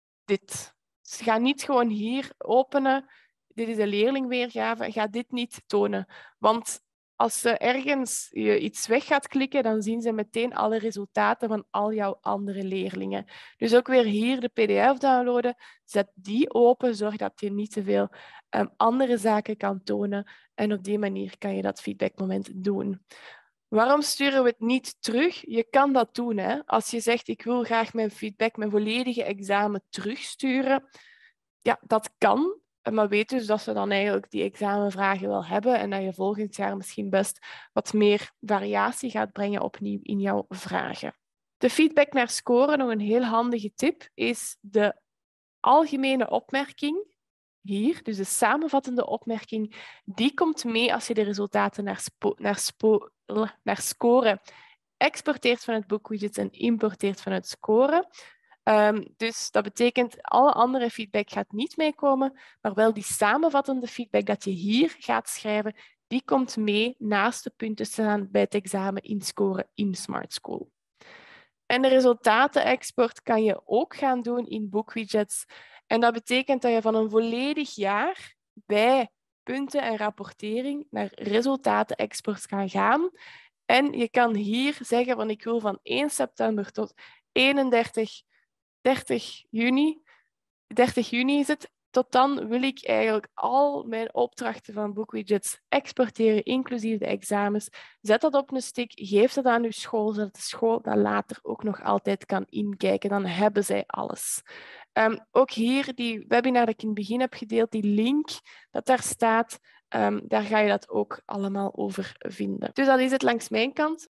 Speaker 1: dit. Dus ga niet gewoon hier openen, dit is de leerlingweergave, ga dit niet tonen. Want als ze ergens je iets weg gaat klikken, dan zien ze meteen alle resultaten van al jouw andere leerlingen. Dus ook weer hier de P D F downloaden, zet die open, zorg dat je niet te veel um, andere zaken kan tonen. En op die manier kan je dat feedbackmoment doen. Waarom sturen we het niet terug? Je kan dat doen, hè? Als je zegt, ik wil graag mijn feedback, mijn volledige examen terugsturen. Ja, dat kan. Maar weet dus dat ze dan eigenlijk die examenvragen wel hebben en dat je volgend jaar misschien best wat meer variatie gaat brengen opnieuw in jouw vragen. De feedback naar scoren, nog een heel handige tip, is de algemene opmerking. Hier, dus de samenvattende opmerking, die komt mee als je de resultaten naar, spo, naar, spo, naar scoren exporteert van het boekwidget en importeert van het scoren. Um, dus dat betekent, alle andere feedback gaat niet meekomen, maar wel die samenvattende feedback dat je hier gaat schrijven, die komt mee naast de punten staan bij het examen inscoren in Smart School. En de resultaten-export kan je ook gaan doen in boekwidgets. En dat betekent dat je van een volledig jaar bij punten en rapportering naar resultaten-export kan gaan. En je kan hier zeggen van ik wil van één september tot eenendertig, dertig juni, dertig juni is het, tot dan wil ik eigenlijk al mijn opdrachten van boekwidgets exporteren, inclusief de examens. Zet dat op een stick, geef dat aan uw school, zodat de school dat later ook nog altijd kan inkijken. Dan hebben zij alles. Um, ook hier, die webinar dat ik in het begin heb gedeeld, die link dat daar staat, um, daar ga je dat ook allemaal over vinden. Dus dat is het langs mijn kant.